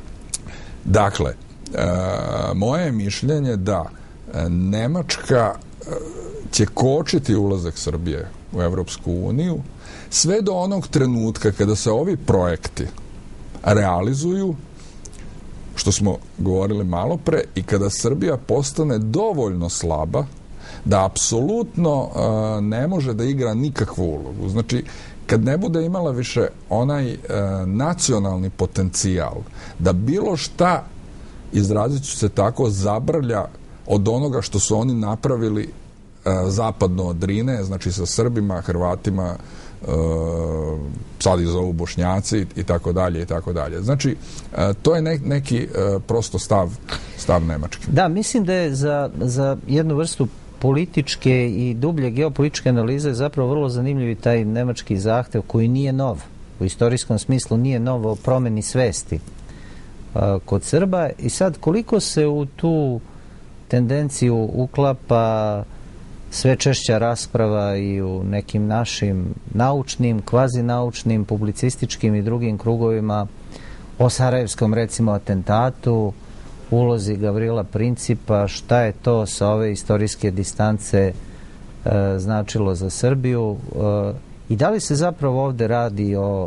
Dakle, moje je mišljenje da Nemačka će kočiti ulazak Srbije u Evropsku uniju sve do onog trenutka kada se ovi projekti realizuju, što smo govorili malo pre, i kada Srbija postane dovoljno slaba da apsolutno ne može da igra nikakvu ulogu. Znači, kad ne bude imala više onaj nacionalni potencijal da bilo šta, izrazit ću se tako, zabrlja od onoga što su oni napravili zapadno od Drine, znači sa Srbima, Hrvatima, sad ih zovu Bošnjaci i tako dalje i tako dalje. Znači, to je neki prosto stav Nemačke. Da, mislim da je za jednu vrstu političke i dublje geopolitičke analize zapravo vrlo zanimljiv i taj nemački zahtev koji nije nov. U istorijskom smislu nije nov o promeni svesti kod Srba. I sad, koliko se u tu tendenciju uklapa sve češća rasprava i u nekim našim naučnim, kvazinaučnim, publicističkim i drugim krugovima o sarajevskom, recimo, atentatu, ulozi Gavrila Principa, šta je to sa ove istorijske distance značilo za Srbiju i da li se zapravo ovde radi o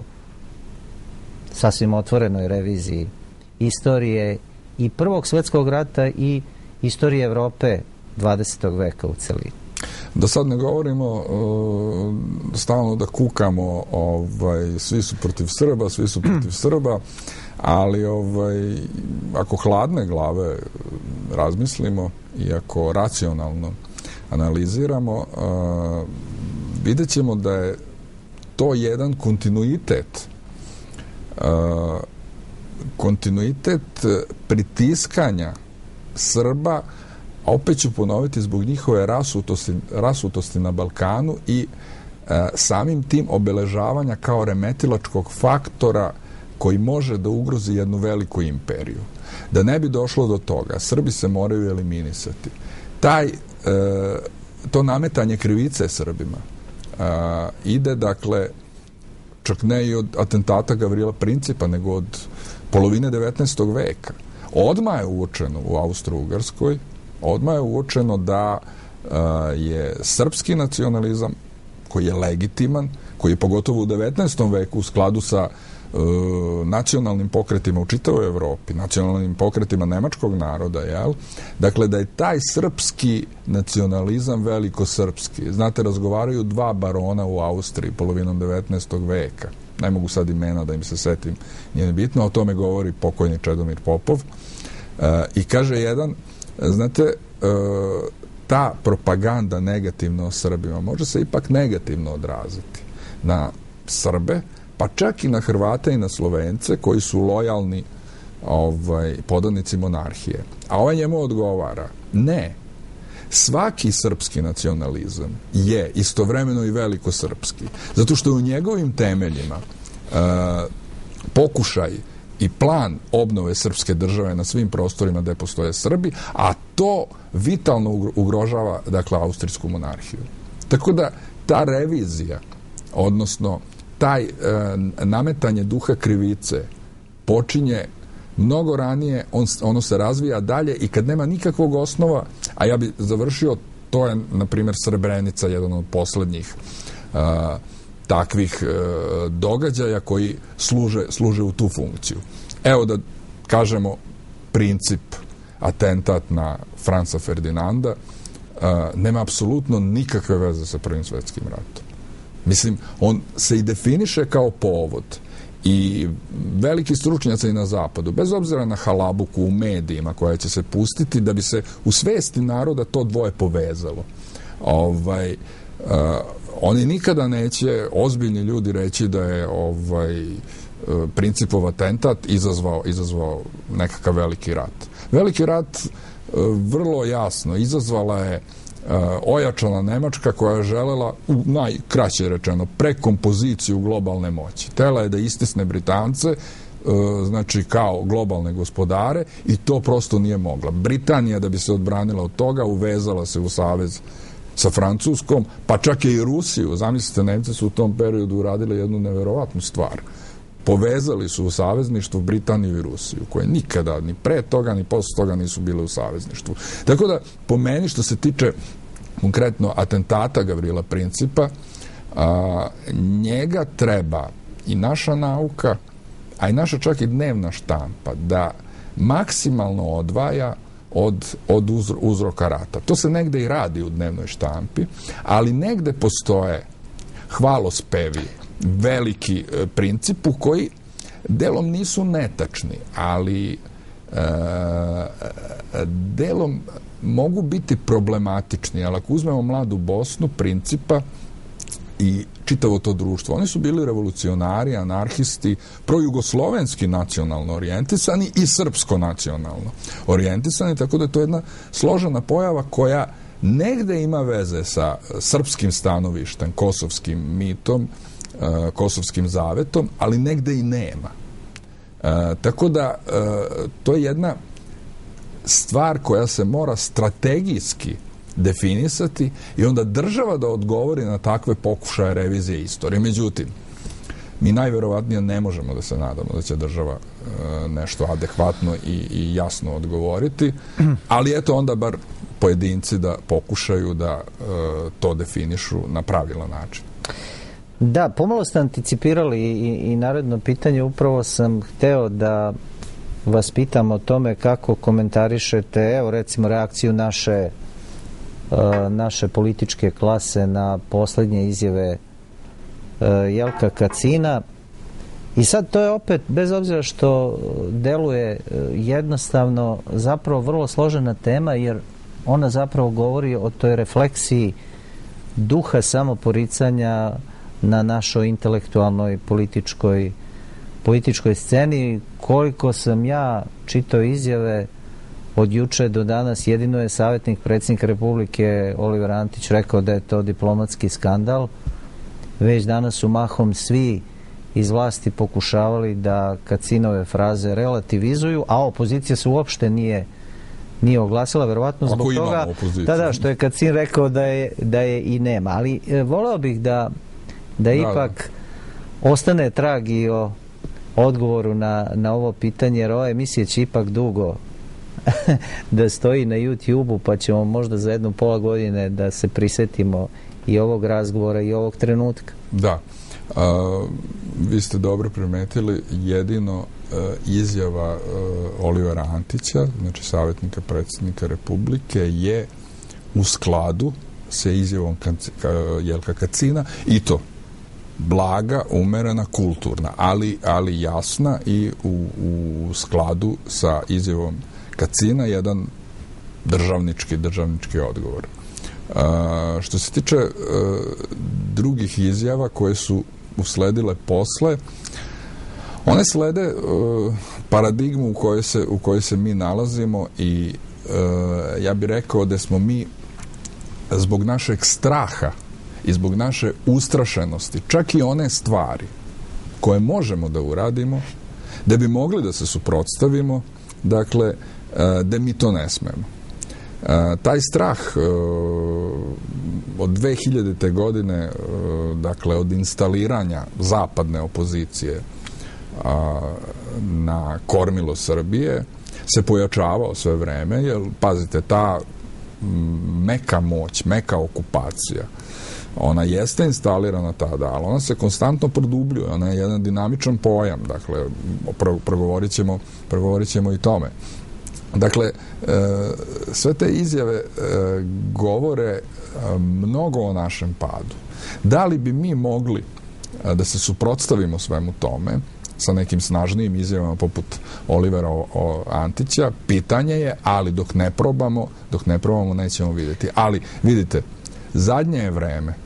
sasvim otvorenoj reviziji istorije i Prvog svjetskog rata i istorije Evrope 20. veka u celini? Da sad ne govorimo stalno da kukamo svi su protiv Srba, ali ako hladne glave razmislimo i ako racionalno analiziramo, vidjet ćemo da je to jedan kontinuitet pritiskanja Srba, a opet ću ponoviti, zbog njihove rasutosti na Balkanu i samim tim obeležavanja kao remetilačkog faktora koji može da ugrozi jednu veliku imperiju. Da ne bi došlo do toga, Srbi se moraju eliminisati. To nametanje krivice Srbima ide, dakle, čak ne i od atentata Gavrila Principa, nego od polovine 19. veka. Odmah je uočeno u Austro-Ugarskoj, odmah je uočeno da je srpski nacionalizam, koji je legitiman, koji je pogotovo u 19. veku u skladu sa nacionalnim pokretima u čitavoj Evropi, nacionalnim pokretima nemačkog naroda, jel? Dakle, da je taj srpski nacionalizam velikosrpski. Znate, razgovaraju dva barona u Austriji polovinom 19. veka. Ne mogu sad imena da im se setim, nije bitno, o tome govori pokojni Čedomir Popov. I kaže jedan, znate, ta propaganda negativna o Srbima može se ipak negativno odraziti na Srbe, pa čak i na Hrvate i na Slovence koji su lojalni podanici monarhije. A ovaj njemu odgovara, ne, svaki srpski nacionalizam je istovremeno i velikosrpski, zato što je u njegovim temeljima pokušaj i plan obnove srpske države na svim prostorima gde postoje Srbi, a to vitalno ugrožava, dakle, austrijsku monarhiju. Tako da ta revizija, odnosno taj nametanje duha krivice počinje mnogo ranije, ono se razvija dalje i kad nema nikakvog osnova, a ja bi završio, to je, na primjer, Srebrenica, jedan od poslednjih takvih događaja koji služe u tu funkciju. Evo da kažemo princip atentat na Franca Ferdinanda, nema apsolutno nikakve veze sa Prvim svetskim ratom. Mislim, on se i definiše kao povod. I veliki stručnjaci na zapadu, bez obzira na halabuku u medijima koja će se pustiti, da bi se u svesti naroda to dvoje povezalo. Oni nikada neće, ozbiljni ljudi, reći da je Principov atentat izazvao nekakav veliki rat. Veliki rat vrlo jasno izazvala je ojačana Nemačka koja je želela, u najkraće rečeno, prekompoziciju globalne moći. Htela je da istisne Britance, znači kao globalne gospodare, i to prosto nije mogla. Britanija, da bi se odbranila od toga, uvezala se u savez sa Francuskom, pa čak i Rusiju. Zamislite, Nemci su u tom periodu uradili jednu neverovatnu stvar. Povezali su u savezništvu Britaniju i Rusiju, koje nikada, ni pre toga, ni posle toga nisu bile u savezništvu. Tako da, po meni, što se tiče konkretno atentata Gavrila Principa, njega treba i naša nauka, a i naša čak i dnevna štampa, da maksimalno odvaja od uzroka rata. To se negde i radi u dnevnoj štampi, ali negde postoje hvalospevi veliki Principu koji delom nisu netačni, ali delom mogu biti problematični. Ali ako uzmemo mladu Bosnu, Principa i čitavo to društvo, oni su bili revolucionari, anarhisti, projugoslovenski nacionalno orijentisani i srpsko nacionalno orijentisani, tako da je to jedna složena pojava koja negde ima veze sa srpskim stanovištem, kosovskim mitom, kosovskim zavetom, ali negde i nema. Tako da to je jedna stvar koja se mora strategijski definisati i onda država da odgovori na takve pokušaje revizije istorije. Međutim, mi najverovatnije ne možemo da se nadamo da će država nešto adekvatno i jasno odgovoriti, ali eto onda bar pojedinci da pokušaju da to definišu na pravilan način. Da, pomalo ste anticipirali i naredno pitanje. Upravo sam hteo da vas pitam o tome kako komentarišete, evo recimo, reakciju naše političke klase na poslednje izjave Jelka Kacina. I sad to je opet, bez obzira što deluje jednostavno, zapravo vrlo složena tema, jer ona zapravo govori o toj refleksiji duha samoporicanja na našoj intelektualnoj političkoj sceni. Koliko sam ja čitao izjave od juče do danas, jedino je savjetnik predsjednika Republike Oliver Antić rekao da je to diplomatski skandal. Već danas su mahom svi iz vlasti pokušavali da Kacinove fraze relativizuju, a opozicija se uopšte nije oglasila, verovatno zbog toga što je Kacin rekao da je i nema. Ali voleo bih da ipak ostane trag i o odgovoru na ovo pitanje, jer ova emisija će ipak dugo da stoji na YouTube-u, pa ćemo možda za 1,5 godine da se prisetimo i ovog razgovora i ovog trenutka. Da. Vi ste dobro primetili, jedino izjava Olivera Antića, znači savjetnika predsjednika Republike, je u skladu sa izjavom Jelka Kacina, i to blaga, umerena, kulturna, ali jasna i u skladu sa izjavom Kacina, jedan državnički odgovor. Što se tiče drugih izjava koje su usledile posle, one slede paradigmu u kojoj se mi nalazimo i ja bih rekao da smo mi zbog našeg straha i zbog naše ustrašenosti, čak i one stvari koje možemo da uradimo, da bi mogli da se suprotstavimo, dakle, da mi to ne smemo. Taj strah od 2000. godine, dakle, od instaliranja zapadne opozicije na kormilo Srbije, se pojačavao sve vreme, jer, pazite, ta meka moć, meka okupacija, ona jeste instalirana tada, ali ona se konstantno produbljuje, ona je jedan dinamičan pojam, dakle, progovorit ćemo i tome. Dakle, sve te izjave govore mnogo o našem padu. Da li bi mi mogli da se suprotstavimo svemu tome sa nekim snažnijim izjavama poput Olivera Antića? Pitanje je, ali dok ne probamo nećemo vidjeti. Ali, vidite, zadnje je vreme,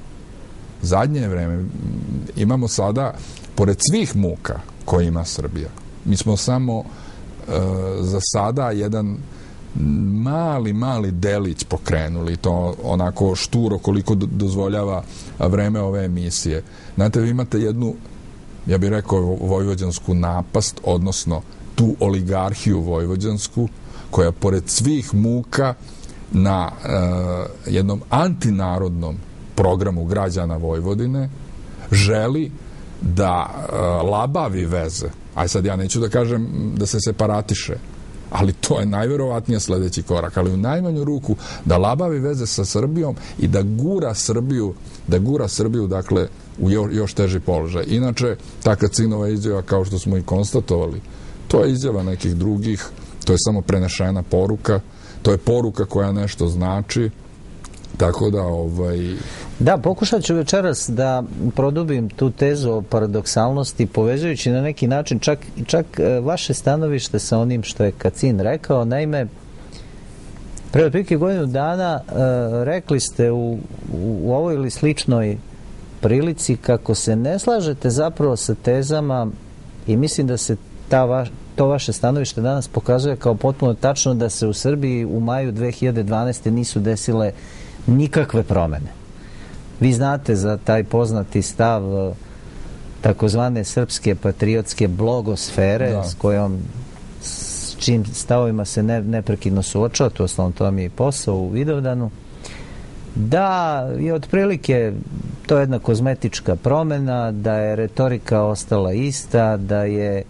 imamo sada, pored svih muka koje ima Srbija, mi smo samo za sada jedan mali delić pokrenuli, to onako šturo koliko dozvoljava vreme ove emisije. Znate, vi imate jednu, ja bih rekao, vojvođansku napast, odnosno tu oligarhiju vojvođansku, koja pored svih muka na jednom antinarodnom programu građana Vojvodine želi da labavi veze. Aj sad ja neću da kažem da se separatiše, ali to je najverovatnije sledeći korak, ali u najmanju ruku da labavi veze sa Srbijom i da gura Srbiju dakle u još teži položaj. Inače, ta Kacinova izjava, kao što smo i konstatovali, to je izjava nekih drugih, to je samo prenešena poruka, to je poruka koja nešto znači, tako da Da, pokušat ću večeras da produbim tu tezu o paradoksalnosti, povezujući na neki način čak vaše stanovište sa onim što je Kacin rekao. Naime, pre otprilike godinu dana rekli ste u ovoj ili sličnoj prilici kako se ne slažete zapravo sa tezama, i mislim da se to vaše stanovište danas pokazuje kao potpuno tačno, da se u Srbiji u maju 2012. nisu desile nikakve promene. Vi znate za taj poznati stav takozvane srpske patriotske blogosfere, s čim stavovima se neprekidno suočava, to osnovno to mi je posao u Vidovdanu, da je otprilike to jedna kozmetička promena, da je retorika ostala ista, da je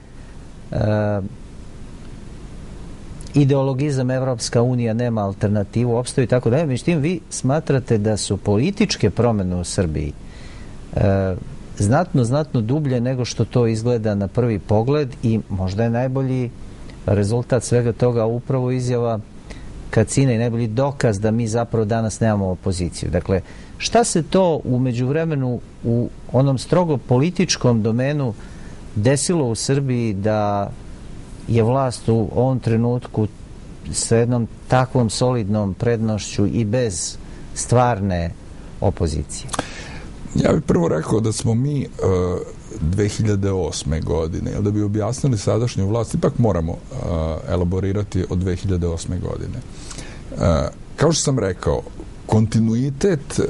ideologizam Evropska unija nema alternativu, opstoji i tako dalje. Međutim, vi smatrate da su političke promene u Srbiji znatno dublje nego što to izgleda na prvi pogled, i možda je najbolji rezultat svega toga upravo izjava Kacina i najbolji dokaz da mi zapravo danas nemamo opoziciju. Dakle, šta se to u međuvremenu u onom strogo političkom domenu desilo u Srbiji da je vlast u ovom trenutku sa jednom takvom solidnom prednošću i bez stvarne opozicije? Ja bih prvo rekao da smo mi 2008. godine, da bi objasnili sadašnju vlast, ipak moramo elaborirati od 2008. godine. Kao što sam rekao, kontinuitet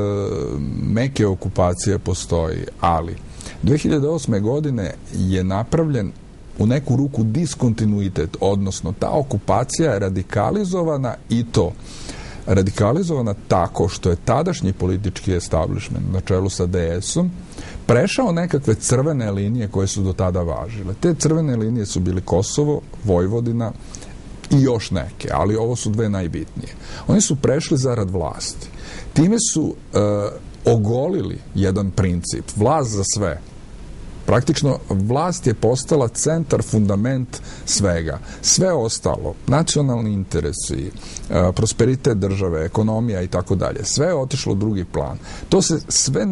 meke okupacije postoji, ali 2008. godine je napravljen u neku ruku diskontinuitet, odnosno ta okupacija je radikalizovana, i to radikalizovana tako što je tadašnji politički establishment na čelu sa DS-om prešao nekakve crvene linije koje su do tada važile. Te crvene linije su bili Kosovo, Vojvodina i još neke, ali ovo su dve najbitnije. Oni su prešli zarad vlasti. Time su ogolili jedan princip, vlast za sve. Praktično, vlast je postala centar, fundament svega. Sve ostalo, nacionalni interesi, prosperitet države, ekonomija i tako dalje, sve je otišlo u drugi plan. To se sve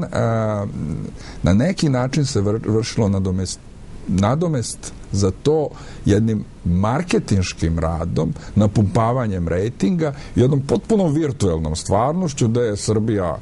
na neki način se vršilo nadomest za to jednim marketinškim radom, napumpavanjem rejtinga i jednom potpuno virtuelnom stvarnošću da je Srbija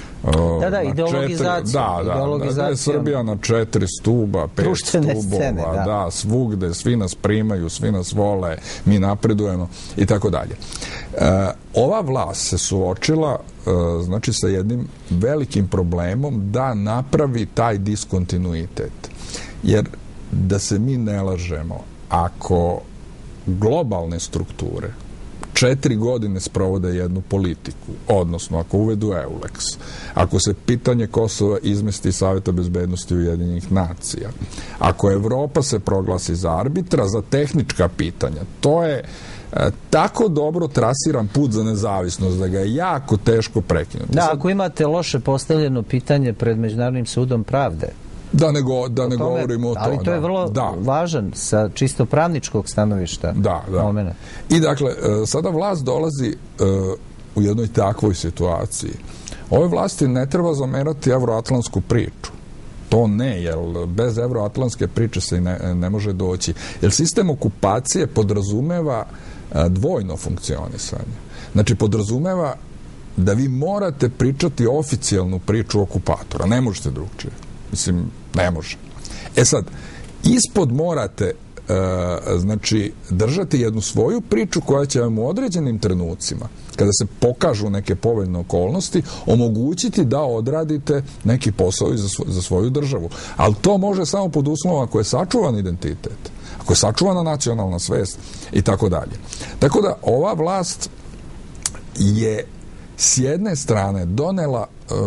ideologizacija. Da je Srbija na 4 stuba, 5 stubova, da, svugde, svi nas primaju, svi nas vole, mi napredujemo i tako dalje. Ova vlast se suočila znači sa jednim velikim problemom da napravi taj diskontinuitet. Jer da se mi ne lažemo, ako globalne strukture 4 godine sprovode jednu politiku, odnosno ako uvedu EULEX, ako se pitanje Kosova izmesti iz Saveta bezbednosti Ujedinjenih nacija, ako Evropa se proglasi za arbitra za tehnička pitanja, to je tako dobro trasiran put za nezavisnost da ga je jako teško prekinuti. Da, ako imate loše postavljeno pitanje pred Međunarodnim sudom pravde, Da ne govorimo o tome. Ali to je vrlo važan sa čisto pravničkog stanovišta. Da. Momena. I dakle, sada vlast dolazi u jednoj takvoj situaciji. Ove vlasti ne treba zamerati evroatlantsku priču. To ne, jer bez evroatlantske priče se ne može doći. Jer sistem okupacije podrazumeva dvojno funkcionisanje. Znači, podrazumeva da vi morate pričati oficijalnu priču okupatora. Ne možete drugčije. Mislim, ne može. E sad, ispod morate znači, držati jednu svoju priču koja će vam u određenim trenucima, kada se pokažu neke povoljne okolnosti, omogućiti da odradite neki posao za svoju državu. Ali to može samo pod uslovom ako je sačuvan identitet, ako je sačuvana nacionalna svest i tako dalje. Tako da ova vlast je s jedne strane donela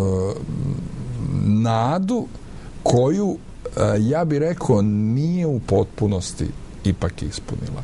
nadu koju ja bih rekao nije u potpunosti ipak ispunila.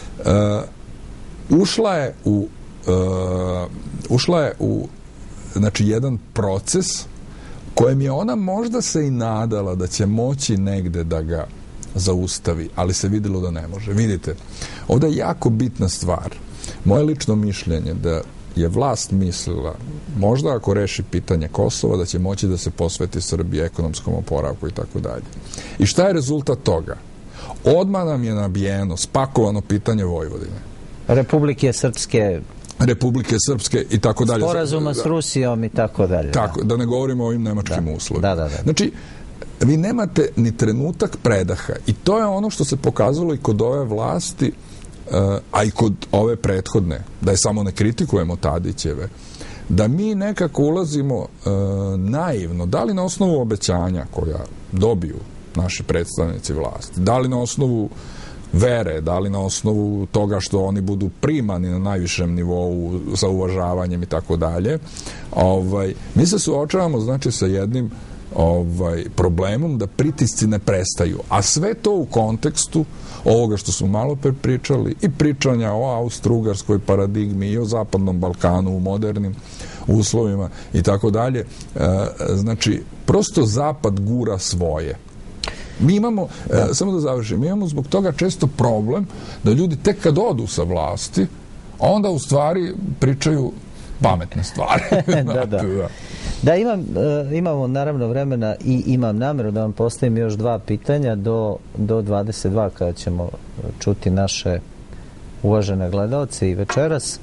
Ušla je u znači jedan proces kojem je ona možda se i nadala da će moći negde da ga zaustavi, ali se vidjelo da ne može. Vidite, ovdje je jako bitna stvar. Moje lično mišljenje da je vlast mislila, možda ako reši pitanje Kosova, da će moći da se posveti Srbiji, ekonomskom oporavku i tako dalje. I šta je rezultat toga? Odmah nam je nabijeno, spakovano pitanje Vojvodine. Republike Srpske i tako dalje. Sporazuma s Rusijom i tako dalje. Tako, da ne govorimo o ovim nemačkim uslovima. Da. Znači, vi nemate ni trenutak predaha i to je ono što se pokazalo i kod ove vlasti, a i kod ove prethodne, da je samo ne kritikujemo Tadićeve, da mi nekako ulazimo naivno, da li na osnovu obećanja koja dobiju naši predstavnici vlasti, da li na osnovu vere, da li na osnovu toga što oni budu primani na najvišem nivou sa uvažavanjem i tako dalje. Mi se suočavamo znači sa jednim problemom da pritisci ne prestaju, a sve to u kontekstu ovoga što smo malo pričali i pričanja o austro-ugarskoj paradigmi i o Zapadnom Balkanu u modernim uslovima i tako dalje. Znači, prosto Zapad gura svoje. Mi imamo, samo da završim, mi imamo zbog toga često problem da ljudi tek kad odu sa vlasti, onda u stvari pričaju pametne stvari. Da, imamo naravno vremena i imam namjeru da vam postavim još dva pitanja do 22 kada ćemo čuti naše uvažene gledaoce i večeras.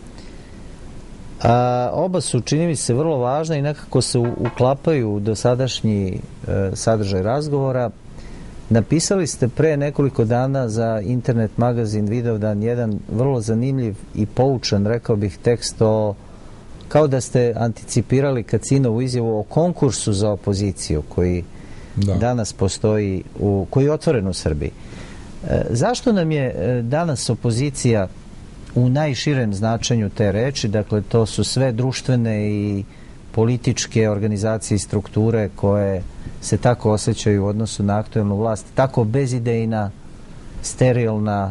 Oba su, čini mi se, vrlo važna i nekako se uklapaju u dosadašnji sadržaj razgovora. Napisali ste pre nekoliko dana za internet magazin Vidovdan jedan vrlo zanimljiv i poučan, rekao bih, tekst kao da ste anticipirali Kacinovu izjavu o konkursu za opoziciju koji danas postoji, koji je otvoren u Srbiji. Zašto nam je danas opozicija u najširem značenju te reči, dakle to su sve društvene i političke organizacije i strukture koje se tako osjećaju u odnosu na aktuelnu vlast, tako bezidejna, sterilna,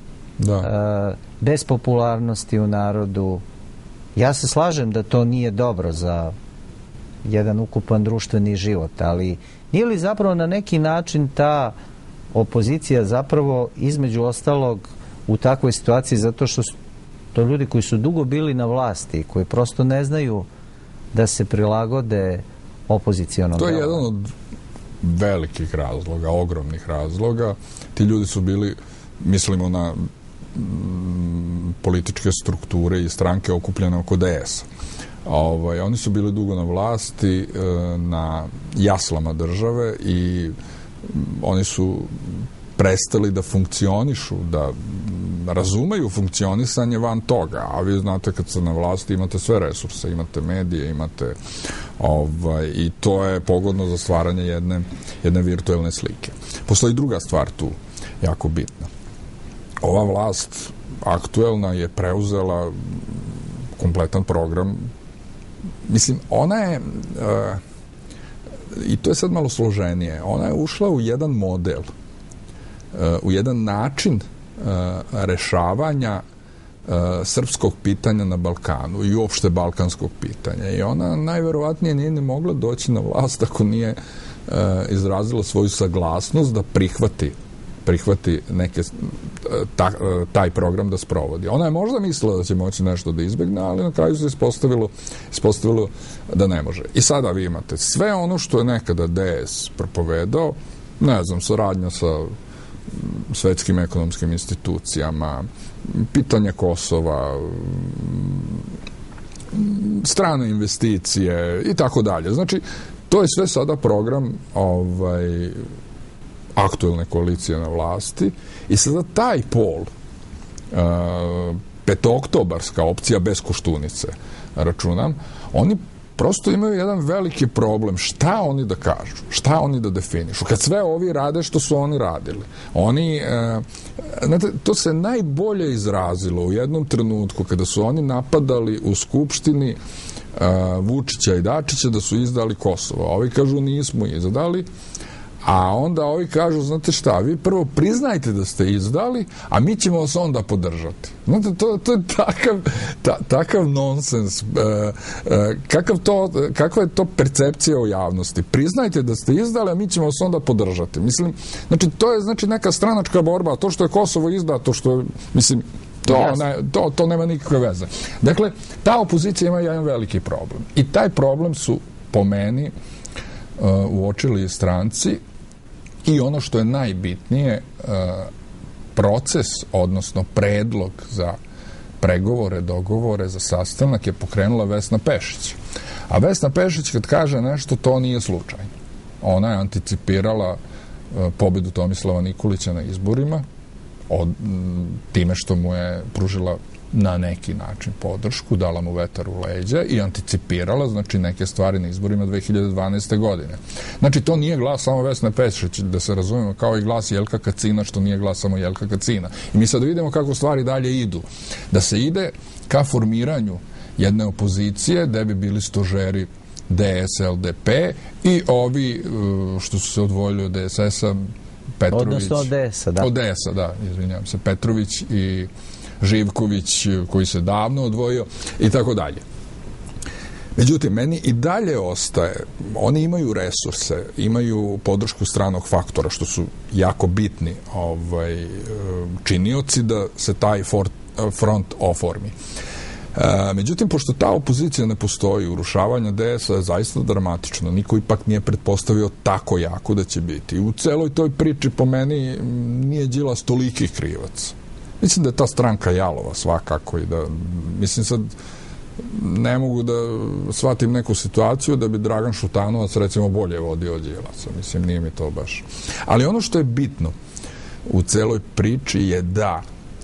bez popularnosti u narodu. Ja se slažem da to nije dobro za jedan ukupan društveni život, ali nije li zapravo na neki način ta opozicija zapravo između ostalog u takvoj situaciji zato što su to ljudi koji su dugo bili na vlasti, koji prosto ne znaju da se prilagode opozicionom. To je jedan od velikih razloga, ogromnih razloga. Ti ljudi su bili, mislimo na političke strukture i stranke okupljene oko DS-a. Oni su bili dugo na vlasti, na jaslama države i oni su prestali da funkcionišu, da razumeju funkcionisanje van toga, a vi znate kad ste na vlasti imate sve resurse, imate medije, imate i to je pogodno za stvaranje jedne virtuelne slike. Postoji druga stvar tu, jako bitna. Ova vlast aktuelna je preuzela kompletan program. Mislim, ona je i to je sad malo složenije, ona je ušla u jedan model, u jedan način rešavanja srpskog pitanja na Balkanu i uopšte balkanskog pitanja. I ona najverovatnije nije ni mogla doći na vlast ako nije izrazila svoju saglasnost da prihvati taj program da sprovodi. Ona je možda mislila da će moći nešto da izbegne, ali na kraju se ispostavilo da ne može. I sada vi imate sve ono što je nekada DS propovedao, ne znam, saradnja sa svetskim ekonomskim institucijama, pitanje Kosova, strane investicije i tako dalje. Znači, to je sve sada program aktuelne koalicije na vlasti i sada taj pol, petooktobarska opcija bez Koštunice, računam, oni prosto imaju jedan veliki problem. Šta oni da kažu? Šta oni da definišu? Kad sve ovi rade što su oni radili. Znate, to se najbolje izrazilo u jednom trenutku kada su oni napadali u Skupštini Vučića i Dačića da su izdali Kosovo. Ovi kažu nismo izdali, a onda ovi kažu, znate šta, vi prvo priznajte da ste izdali, a mi ćemo vas onda podržati. Znate, to je takav nonsens. Kakva je to percepcija u javnosti? Priznajte da ste izdali, a mi ćemo vas onda podržati. Mislim, znači, to je neka stranačka borba. To što je Kosovo izdato, što je, mislim, to nema nikakve veze. Dakle, ta opozicija ima jedan veliki problem. I taj problem su, po meni, uočili stranci i ono što je najbitnije, proces, odnosno predlog za pregovore, dogovore, za sastanak je pokrenula Vesna Pešić. A Vesna Pešić kad kaže nešto, to nije slučajno. Ona je anticipirala pobedu Tomislava Nikolića na izborima, time što mu je pružila na neki način podršku, dala mu vetar u leđa i anticipirala, znači, neke stvari na izborima 2012. godine. Znači, to nije glas samo Vesne Pešić, da se razumemo, kao i glas Jelka Kacina, što nije glas samo Jelka Kacina. I mi sad vidimo kako stvari dalje idu. Da se ide ka formiranju jedne opozicije, gde bi bili stožeri DS, LDP i ovi što su se odvojili od DSS-a, Petrović. Odnosno od DS-a, da. Od DS-a, da, izvinjavam se, Petrović i Živković, koji se davno odvojio, i tako dalje. Međutim, meni i dalje ostaje, oni imaju resurse, imaju podršku stranog faktora, što su jako bitni činioci da se taj front oformi. Međutim, pošto ta opozicija ne postoji, urušavanje DS-a je zaista dramatično. Niko ipak nije pretpostavio tako jako da će biti. U celoj toj priči, po meni, nije Đilas toliki krivac. Mislim da je ta stranka jalova svakako i da, mislim, sad ne mogu da shvatim neku situaciju da bi Dragan Šutanovac recimo bolje vodio od Đilasa. Mislim, nije mi to baš. Ali ono što je bitno u celoj priči je da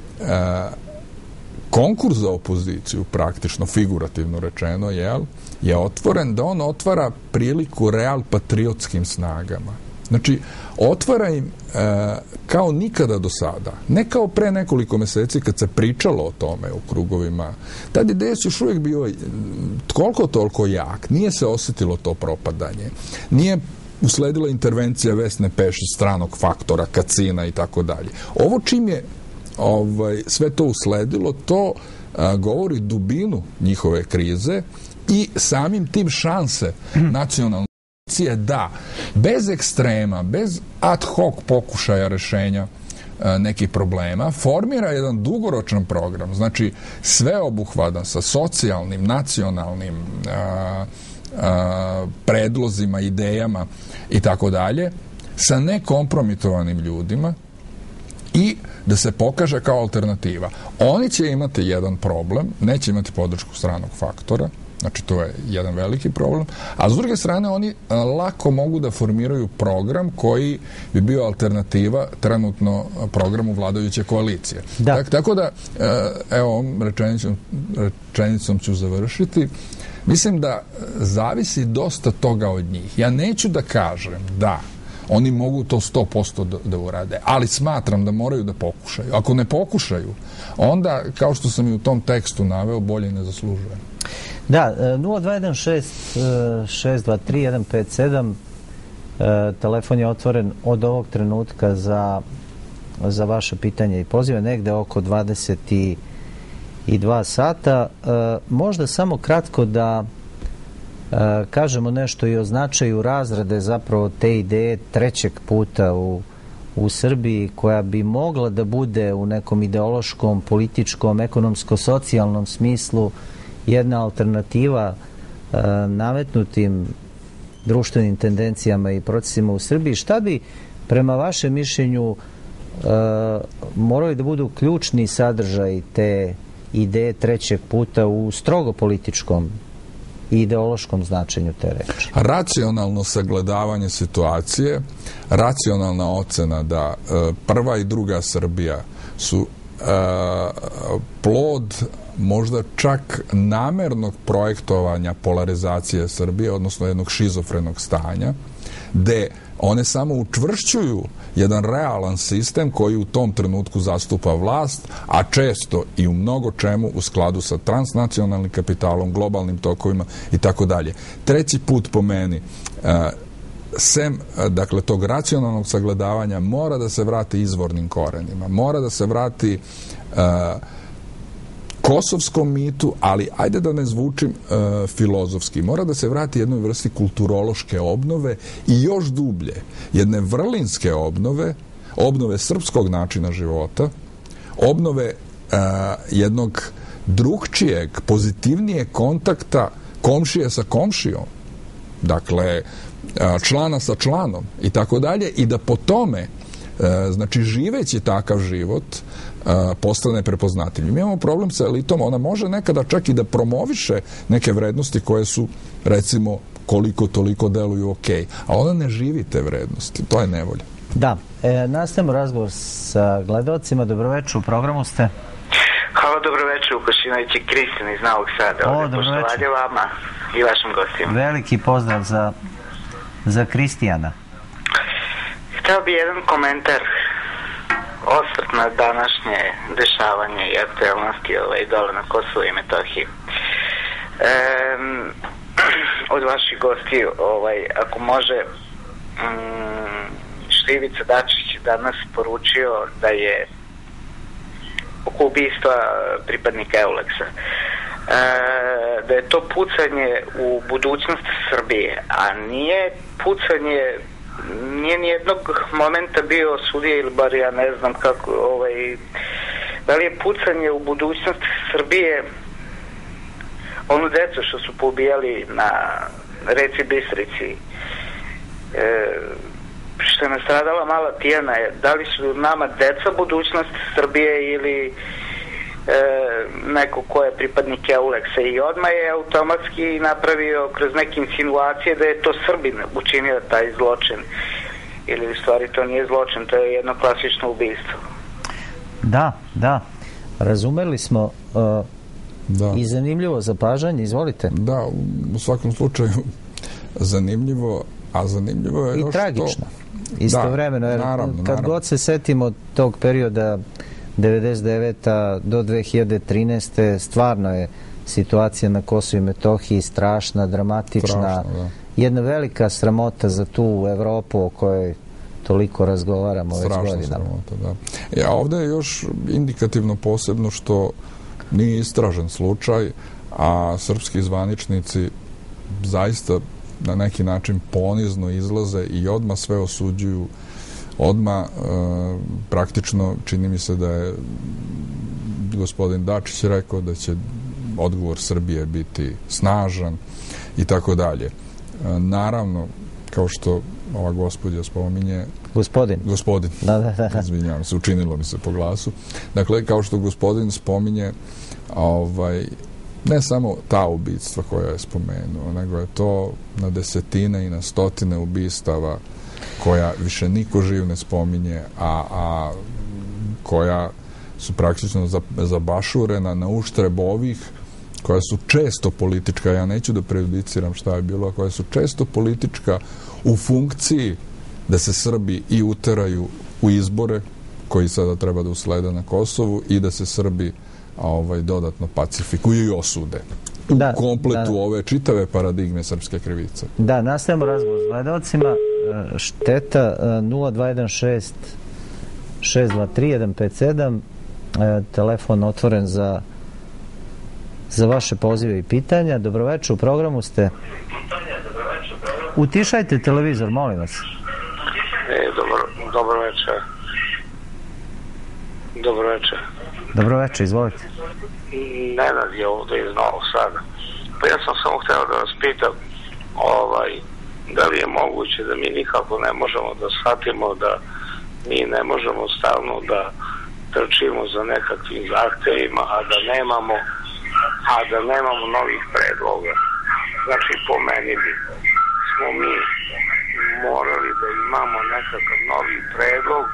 konkurs za opoziciju, praktično, figurativno rečeno, je otvoren, da on otvara priliku real patriotskim snagama. Znači, otvara im kao nikada do sada. Ne kao pre nekoliko meseci kad se pričalo o tome u krugovima. Tad je DS još uvijek bio koliko toliko jak. Nije se osjetilo to propadanje. Nije usledila intervencija Vesne Pešić, stranog faktora, Kacina i tako dalje. Ovo čim je sve to usledilo, to govori dubinu njihove krize i samim tim šanse nacionalne da bez ekstrema, bez ad hoc pokušaja rešenja nekih problema, formira jedan dugoročan program, znači sveobuhvatan sa socijalnim, nacionalnim predlozima, idejama i tako dalje, sa nekompromitovanim ljudima i da se pokaže kao alternativa. Oni će imati jedan problem, neće imati podršku stranog faktora, znači to je jedan veliki problem, a s druge strane oni lako mogu da formiraju program koji bi bio alternativa trenutno programu vladajuće koalicije. Da. Tako da, evo, rečenicom ću završiti. Mislim da zavisi dosta toga od njih. Ja neću da kažem da oni mogu to 100% da urade, ali smatram da moraju da pokušaju. Ako ne pokušaju, onda, kao što sam i u tom tekstu naveo, bolje ne zaslužuje. Da, 0216-623-157, telefon je otvoren od ovog trenutka za vaše pitanje i pozive, negde oko 22 sata. Možda samo kratko da kažemo nešto i o značaju razrade zapravo te ideje trećeg puta u Srbiji, koja bi mogla da bude u nekom ideološkom, političkom, ekonomsko-socijalnom smislu jedna alternativa nametnutim društvenim tendencijama i procesima u Srbiji. Šta bi prema vašem mišljenju morali da budu ključni sadržaj te ideje trećeg puta u strogo političkom i ideološkom značenju te reči? Racionalno sagledavanje situacije, racionalna ocena da prva i druga Srbija su plod možda čak namernog projektovanja polarizacije Srbije, odnosno jednog šizofrenog stanja, gde one samo učvršćuju jedan realan sistem koji u tom trenutku zastupa vlast, a često i u mnogo čemu u skladu sa transnacionalnim kapitalom, globalnim tokovima i tako dalje. Treći put po meni, sem, dakle, tog racionalnog sagledavanja, mora da se vrati izvornim korenima, mora da se vrati kosovskom mitu, ali ajde da ne zvučim filozofski, mora da se vrati jednoj vrsti kulturološke obnove i još dublje, jedne vrlinske obnove srpskog načina života, obnove jednog drugčijeg, pozitivnijeg kontakta komšije sa komšijom, dakle člana sa članom i tako dalje, i da po tome, znači živeći takav život, postane prepoznatljiv. Mi imamo problem sa elitom, ona može nekada čak i da promoviše neke vrednosti koje su, recimo, koliko toliko deluju ok, a ona ne živi te vrednosti. To je nevolja. Da. Nastavimo razgovor sa gledalcima. Dobroveče, u programu ste. Hvala, dobroveče, Vukašinović i Kristina iz Novog Sada. Ovdje poštovanje vama i vašim gostima. Veliki pozdrav za Kristijana. Htio bi jedan komentar, osvrt na današnje dešavanje i aktualnosti dole na Kosovu i Metohiji. Od vaših gostiju, ako može, Ivica Dačić danas poručio da je oko ubistva pripadnika Euleksa, da je to pucanje u budućnost Srbije, a nije pucanje, nije nijednog momenta bio sudija, ili bar ja ne znam kako, da li je pucanje u budućnost Srbije onu decu što su poubijali na reci Bistrici, što je nastradala mala Tijana, da li su nama deca budućnost Srbije ili neko ko je pripadnik Euleksa, i odmah je automatski napravio kroz neke insinuacije da je to Srbin učinio taj zločin, ili u stvari to nije zločin, to je jedno klasično ubistvo. Da, razumeli smo. I zanimljivo zapažanje, izvolite. Da, u svakom slučaju zanimljivo, a zanimljivo je i još tragično istovremeno, jer kad god se setimo tog perioda 99. do 2013. stvarno je situacija na Kosovu i Metohiji strašna, dramatična, jedna velika sramota za tu Evropu o kojoj toliko razgovaramo već godinama. Ja, ovdje je još indikativno posebno što nije istražen slučaj, a srpski zvaničnici zaista na neki način ponizno izlaze i odmah sve osuđuju, odmah praktično čini mi se da je gospodin Dačić rekao da će odgovor Srbije biti snažan i tako dalje. Naravno, kao što ova gospođa spominje, gospodin. Izvinjavam se, učinilo mi se po glasu. Dakle, kao što gospodin spominje, ne samo ta ubistava koja je spomenuo, nego je to na desetine i na stotine ubistava koja više niko živ ne spominje, a koja su praktično zabašurena na uštrb ovih, koja su često politička, ja neću da prejudiciram šta je bilo, koja su često politička u funkciji da se Srbi i uteraju u izbore koji sada treba da uslede na Kosovu i da se Srbi dodatno pacifikuju i osude u kompletu ove čitave paradigme srpske krivice. Da, nastavimo razgovor s gledalcima. Šteta 0216 623 157, telefon otvoren za za vaše pozive i pitanja. Dobroveče, u programu ste. Utišajte televizor, molim vas. Dobroveče. Dobroveče, izvolite. Nenad je ovdje iz Novog Sada. Pa ja sam samo htio da vas pitam, da li je moguće da mi nikako ne možemo da shvatimo da mi ne možemo stalno da trčimo za nekakvim zahtevima, a da nemamo novih predloga. Znači, po meni bi smo mi morali da imamo nekakav novi predlog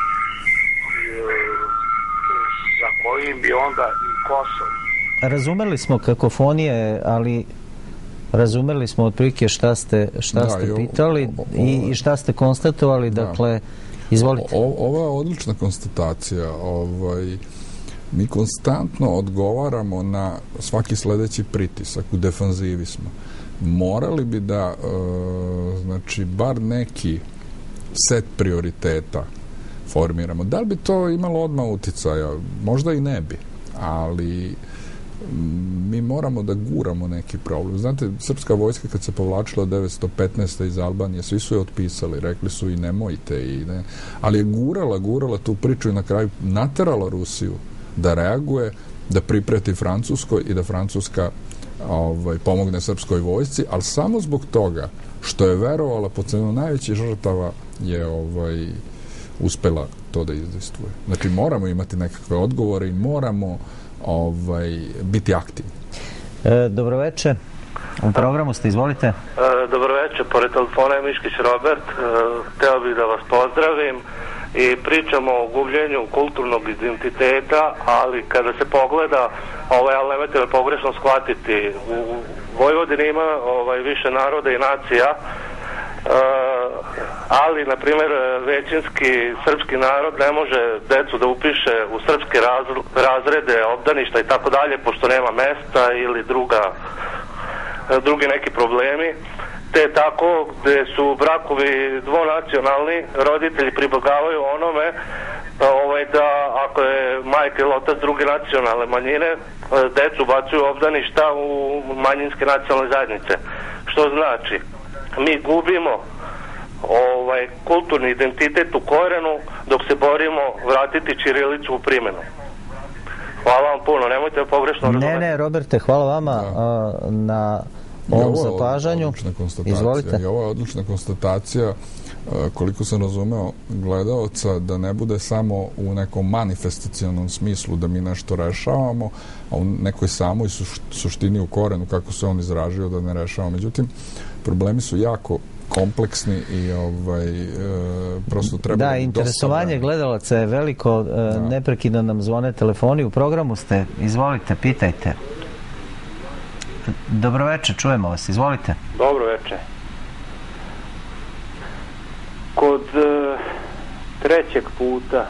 za kojim bi onda i Kosovo. Razumeli smo kakofonije, ali razumeli smo otprilike šta ste pitali i šta ste konstatovali, dakle, izvolite. Ova je odlična konstatacija. Mi konstantno odgovaramo na svaki sledeći pritisak, u defanzivi smo. Morali bi da, znači, bar neki set prioriteta formiramo. Da li bi to imalo odmah uticaja? Možda i ne bi, ali mi moramo da guramo neki problem. Znate, srpska vojska kad se povlačila 915. iz Albanije, svi su je otpisali, rekli su i nemojte, ali je gurala tu priču i na kraju naterala Rusiju da reaguje, da pripreti Francuskoj i da Francuska pomogne srpskoj vojsci, ali samo zbog toga što je verovala po cenu najvećih žrtava je uspela to da izdejstvuje. Znači, moramo imati nekakve odgovore i moramo biti aktivni. Dobroveče. U programu ste, izvolite. Dobroveče, pored telefona je Miškić Robert. Hteo bih da vas pozdravim i pričamo o gubljenju kulturnog identiteta, ali kada se pogleda, ali nemojte me pogrešno shvatiti, u Vojvodini ima više naroda i nacija, ali, na primjer, većinski srpski narod ne može decu da upiše u srpske razrede, obdaništa i tako dalje, pošto nema mesta ili drugi neki problemi, te tako gde su brakovi dvonacionalni, roditelji pribegavaju onome da ako je majka ili otac druge nacionalne manjine, decu bacuju obdaništa u manjinske nacionalne zajednice. Što znači, mi gubimo kulturni identitet u korenu dok se borimo vratiti ćirilicu u primjenu. Hvala vam puno, nemojte pogrešno razumeti. Ne, Roberte, hvala vama na ovom zapažanju. Izvolite. I ovo je odlična konstatacija, koliko sam razumeo gledaoca, da ne bude samo u nekom manifestacionom smislu da mi nešto rešavamo, a u nekoj samoj suštini u korenu, kako se on izražio, da ne rešavamo. Međutim, problemi su jako kompleksni i prosto treba... Da, interesovanje gledalaca je veliko, neprekidno nam zvone telefoni. U programu ste, izvolite, pitajte. Dobroveče, čujemo vas, izvolite. Dobroveče. Kod trećeg puta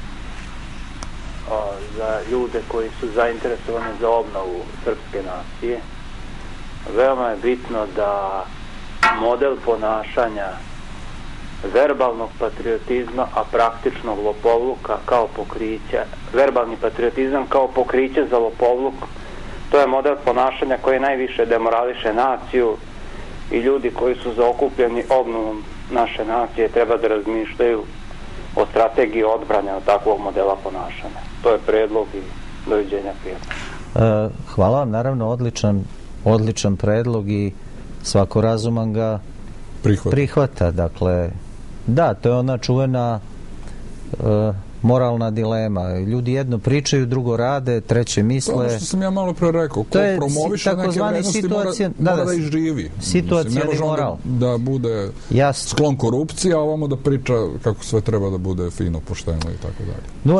za ljude koji su zainteresovani za obnovu srpske nacije, veoma je bitno da model ponašanja verbalnog patriotizma, a praktičnog lopovluka kao pokriće, verbalni patriotizam kao pokriće za lopovluk, to je model ponašanja koji najviše demorališe naciju i ljudi koji su zaokupljeni obnovom naše nacije treba da razmišljaju o strategiji odbrane od takvog modela ponašanja. To je predlog i doviđenja prijatno. Hvala vam, naravno, odličan predlog i svako razuman ga prihvata. Dakle, da, to je ona čuvena moralna dilema. Ljudi jedno pričaju, drugo rade, treće misle. To što sam ja malo pre rekao, ko promoviše neke vrednosti mora da ih živi. Situacijani moral. Da bude sklon korupcija, a ovamo da priča kako sve treba da bude fino, pošteno i tako dalje.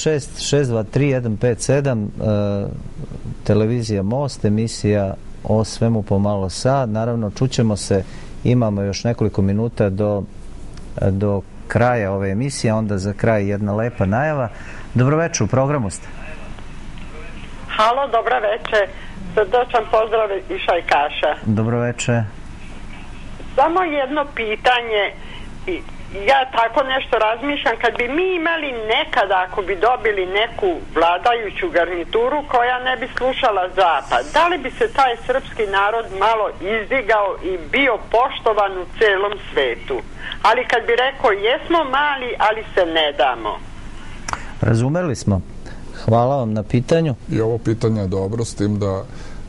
0216-623-157, televizija Most, emisija o svemu pomalo sad. Naravno, čućemo se, imamo još nekoliko minuta do kraja ove emisije, onda za kraj jedna lepa najava. Dobroveče, u programu ste. Halo, dobro veče. Srdačan pozdrav iz Šajkaša. Dobroveče. Samo jedno pitanje ja tako nešto razmišljam, kad bi mi imali nekada, ako bi dobili neku vladajuću garnituru koja ne bi slušala zapad, da li bi se taj srpski narod malo izdigao i bio poštovan u celom svetu? Ali kad bi rekao, jesmo mali, ali se ne damo. Razumeli smo. Hvala vam na pitanju. I ovo pitanje je dobro, s tim da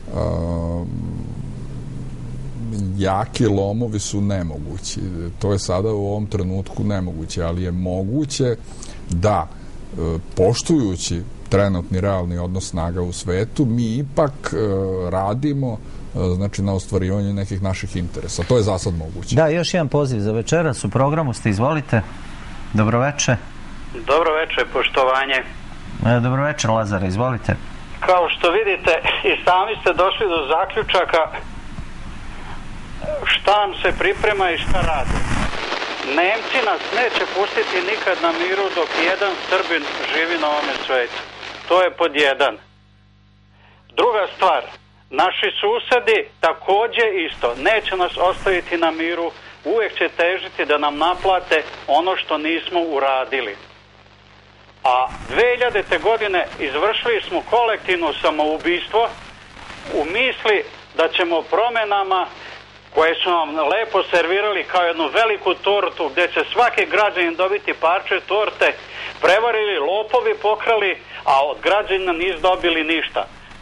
jaki lomovi su nemogući. To je sada u ovom trenutku nemoguće, ali je moguće da, poštujući trenutni realni odnos snaga u svetu, mi ipak radimo znači na ostvarivanju nekih naših interesa. To je za sad moguće. Da, još jedan poziv za večeras. U programu ste, izvolite. Dobroveče. Dobroveče, poštovanje. Dobroveče, Lazare, izvolite. Kao što vidite, i sami ste došli do zaključaka šta nam se priprema i šta radi. Nemci nas neće pustiti nikad na miru dok jedan Srbin živi na ovome svetu. To je pod jedan. Druga stvar, naši susedi takođe isto neće nas ostaviti na miru, uvek će težiti da nam naplate ono što nismo uradili. A 2000. godine izvršili smo kolektivno samoubistvo u misli da ćemo promenama koje su nam lepo servirali kao jednu veliku tortu gde će svaki građanin dobiti parče torte, prevarili, lopovi pokrali, a od građanina nisu dobili ništa.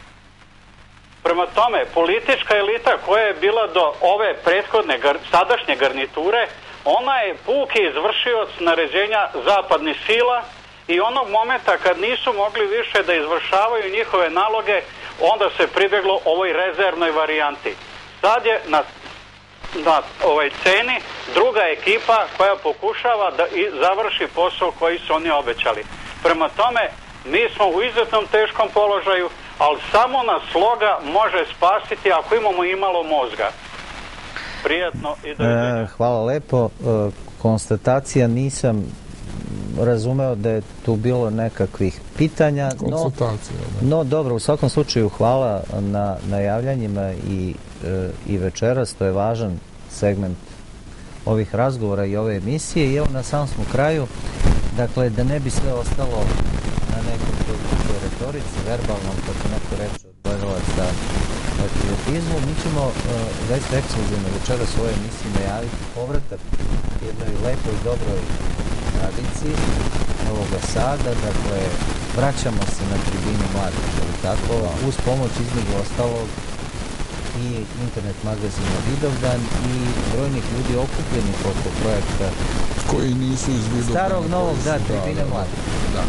Prema tome, politička elita koja je bila do ove prethodne, sadašnje garniture, ona je puki izvršioc naređenja zapadnih sila i onog momenta kad nisu mogli više da izvršavaju njihove naloge, onda se pribjeglo ovoj rezervnoj varijanti. Sad je na ovoj ceni druga ekipa koja pokušava da završi posao koji su oni obećali. Prema tome, mi smo u izuzetnom teškom položaju, ali samo nas sloga može spasiti ako imamo imalo mozga. Prijatno i doviđenja. Hvala lepo. Konstatacija, nisam razumeo da je tu bilo nekakvih pitanja. No dobro, u svakom slučaju hvala na javljanjima i večeras. To je važan segment ovih razgovora i ove emisije. I evo, na samom smo kraju. Dakle, da ne bi sve ostalo na nekoj retorici, verbalnom, kako neko reče, odbojalaca patriotizmu, mi ćemo zaista ekskluzivno večeras u ovoj emisiji najaviti povratak jednoj lepoj, dobroj tradiciji Novoga Sada. Dakle, vraćamo se na tribinu mladih, ali tako, uz pomoć između ostalog i internet magazina Vidovdan i brojnih ljudi okupljenih oko projekta koji nisu iz Vidovdana. Starog Novog, da, tribine mladih. Da.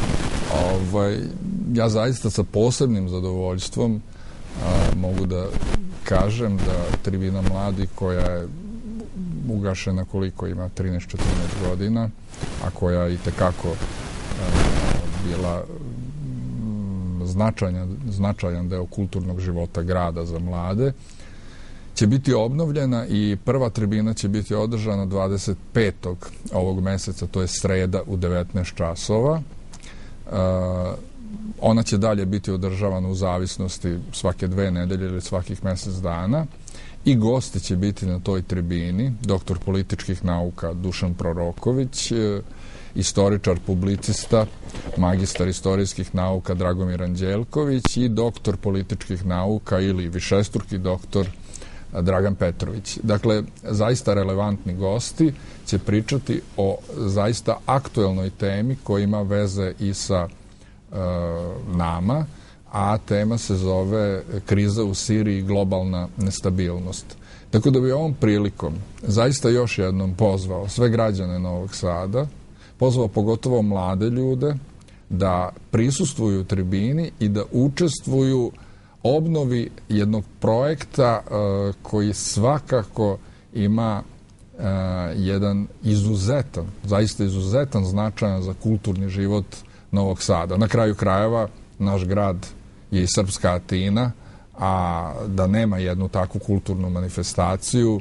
Ja zaista sa posebnim zadovoljstvom mogu da kažem da tribina mladih, koja je ugašena koliko ima, 13-14 godina, a koja i tekako bila značajan deo kulturnog života grada za mlade, će biti obnovljena i prva tribina će biti održana 25. ovog meseca, to je sreda u 19 časova. Ona će dalje biti održavana u zavisnosti svake 2 nedelje ili svakih mesec dana i gosti će biti na toj tribini doktor političkih nauka Dušan Proroković, istoričar, publicista, magistar istorijskih nauka Dragomir Anđelković i doktor političkih nauka ili višestruki doktor Dragan Petrović. Dakle, zaista relevantni gosti će pričati o zaista aktuelnoj temi koja ima veze i sa nama, a tema se zove kriza u Siriji i globalna nestabilnost. Tako da bi ovom prilikom zaista još jednom pozvao sve građane Novog Sada, pozvao pogotovo mlade ljude da prisustvuju tribini i da učestvuju obnovi jednog projekta koji svakako ima jedan izuzetan, zaista izuzetan značajan za kulturni život Novog Sada. Na kraju krajeva, naš grad je i srpska Atina, a da nema jednu takvu kulturnu manifestaciju,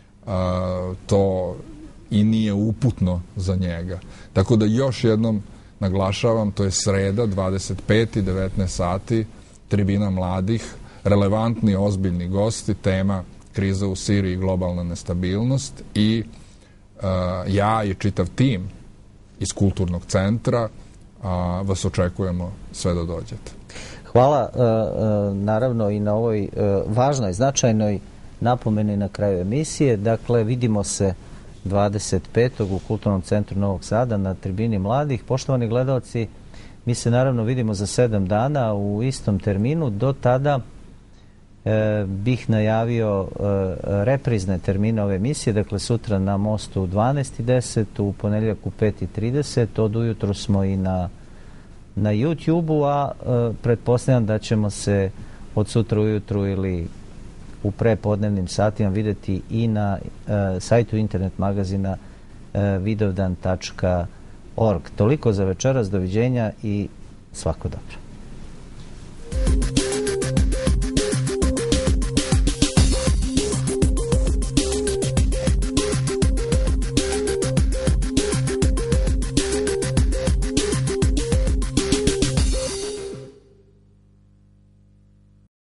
to i nije uputno za njega. Tako da još jednom naglašavam, to je sreda, 25. 19 sati, tribina mladih, relevantni, ozbiljni gosti, tema kriza u Siriji i globalna nestabilnost i ja i čitav tim iz Kulturnog centra vas očekujemo sve da dođete. Hvala naravno i na ovoj važnoj, značajnoj napomeni na kraju emisije. Dakle, vidimo se 25. u Kulturnom centru Novog Sada na tribini mladih. Poštovani gledalci, mi se naravno vidimo za 7 dana u istom terminu. Do tada bih najavio reprizne termine ove emisije. Dakle, sutra na Mostu u 12:10, u ponedjeljak u 5:30. Od ujutru smo i na YouTube-u, a pretpostavljam da ćemo se od sutra ujutru ili u prepodnevnim satima vidjeti i na sajtu internet magazina vidovdan.org. Toliko za večeras, doviđenja i svako dobro.